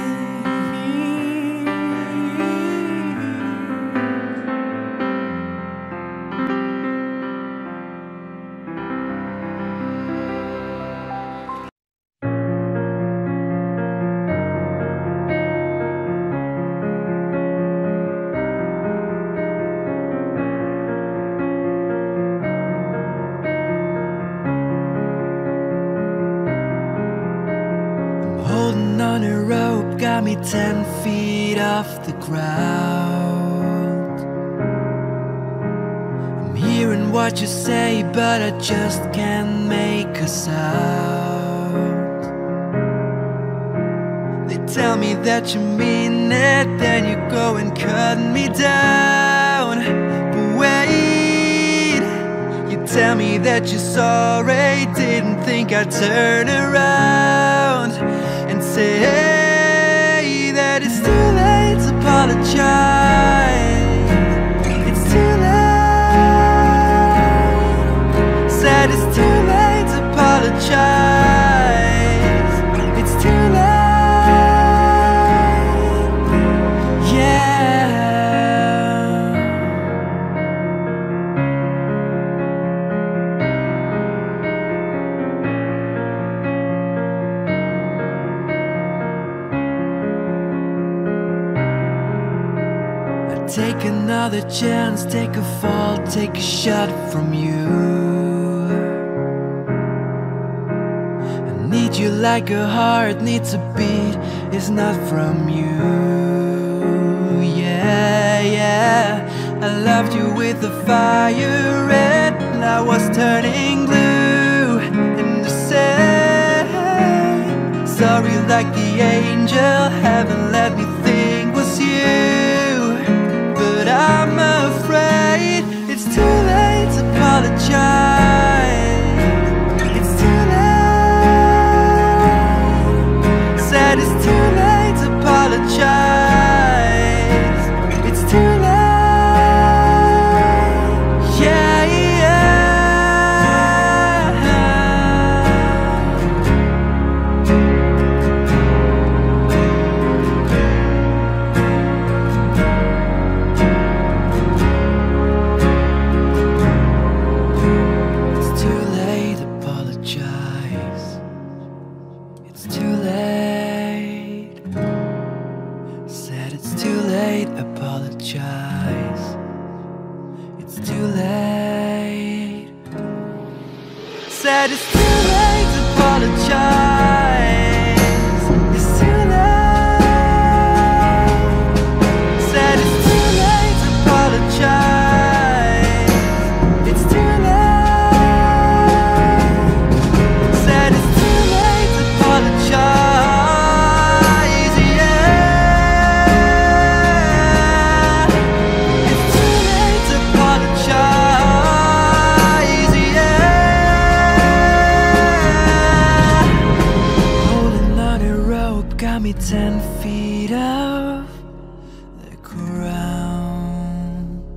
Holding on a rope got me ten feet off the ground. I'm hearing what you say, but I just can't make a sound. They tell me that you mean it, then you go and cut me down. But wait, you tell me that you're sorry, didn't think I'd turn around and say that it's too late to apologize. It's too late. Said it's too late to apologize. apologize. It's too late, yeah. Take another chance, take a fall, take a shot from you. I need you like a heart needs a beat, it's not from you. Yeah, yeah, I loved you with the fire red, and I was turning blue. And to say sorry like the angel, heaven let me think was you. But I'm afraid it's too late to apologize. It's too late. Said it's too late to apologize. It's too late. Yeah, said it's too late to apologize. It's too late. Said it's too late to apologize. It's too late. Said it's too late to apologize. Yeah. It's too late to apologize. Got me ten feet off the ground.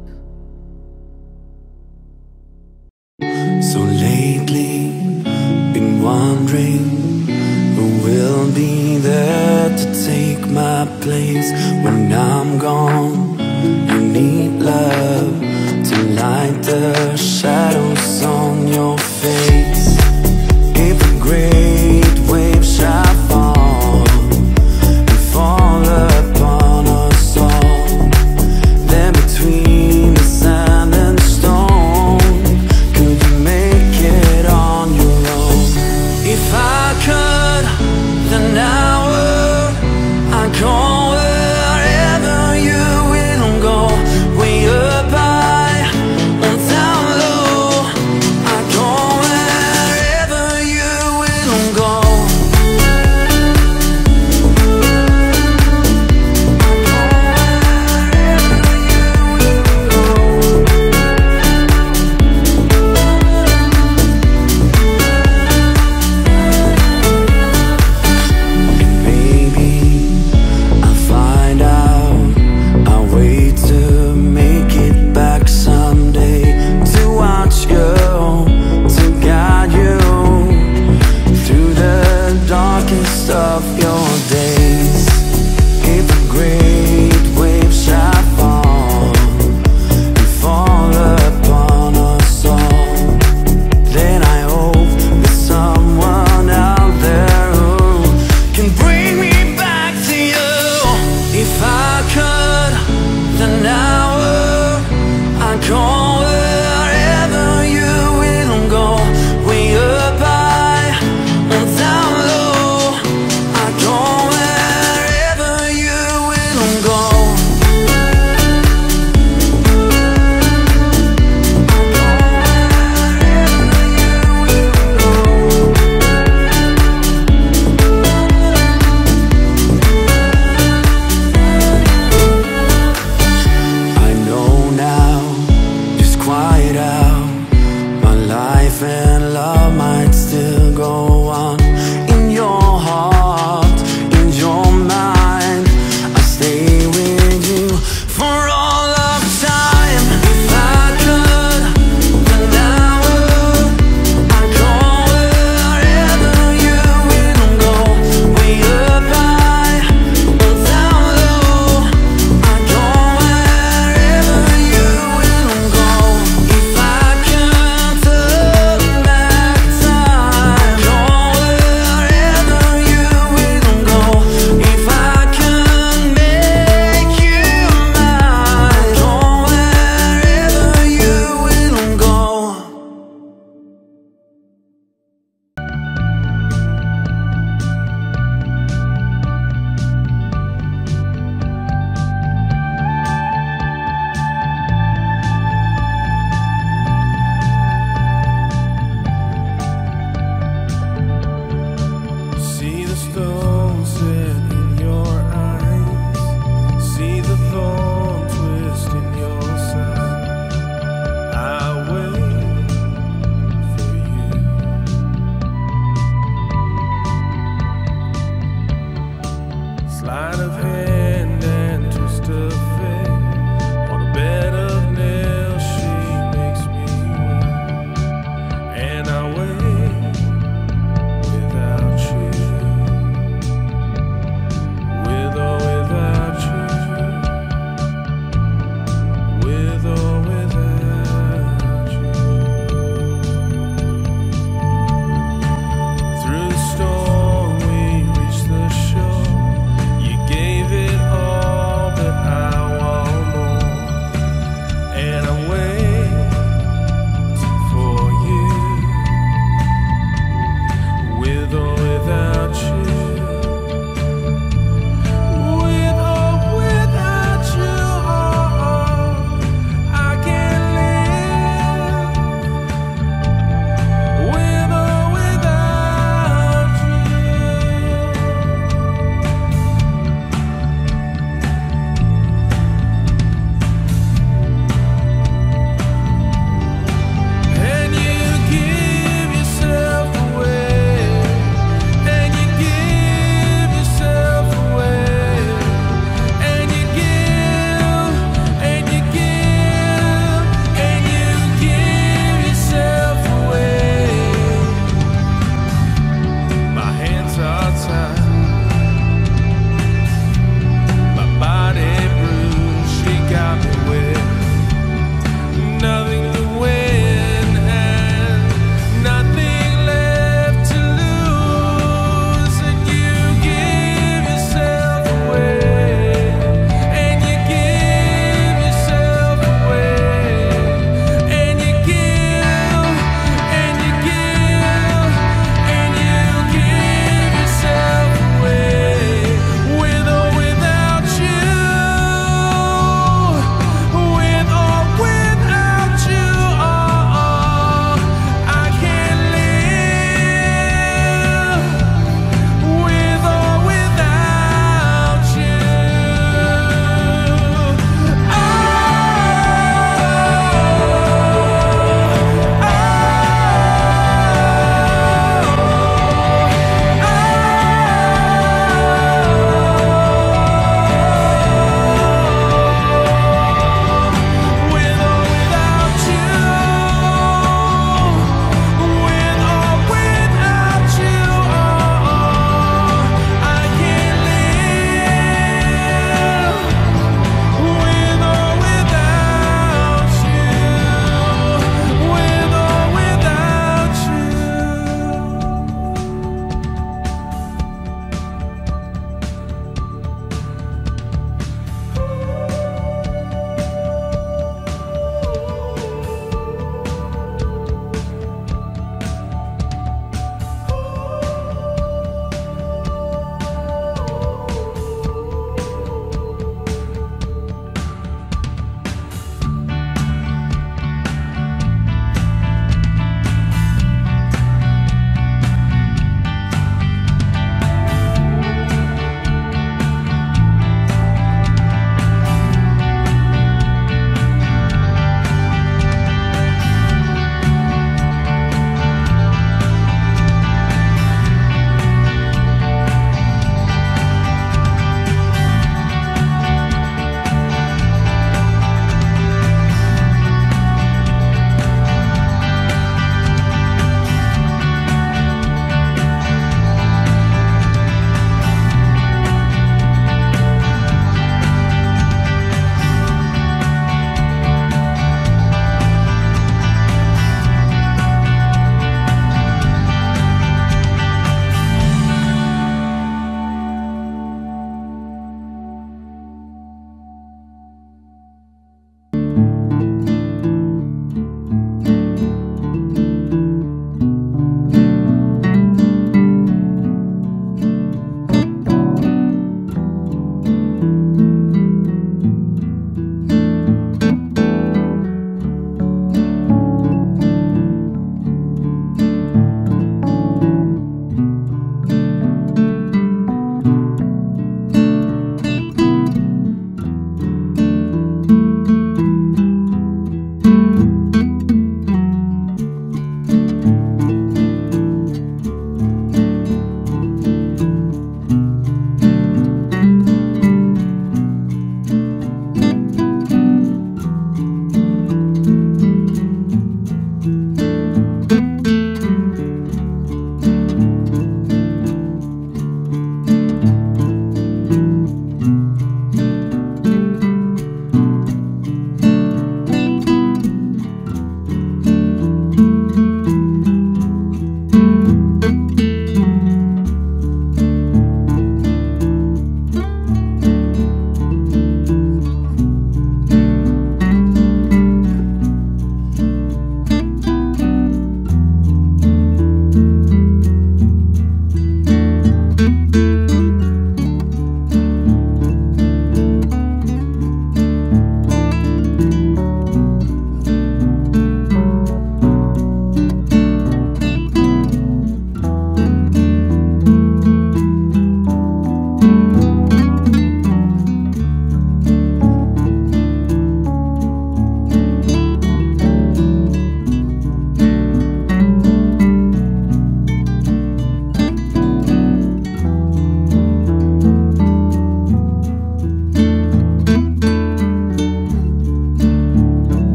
So lately, been wondering who will be there to take my place when I'm gone. You need love to light the shadows on your face.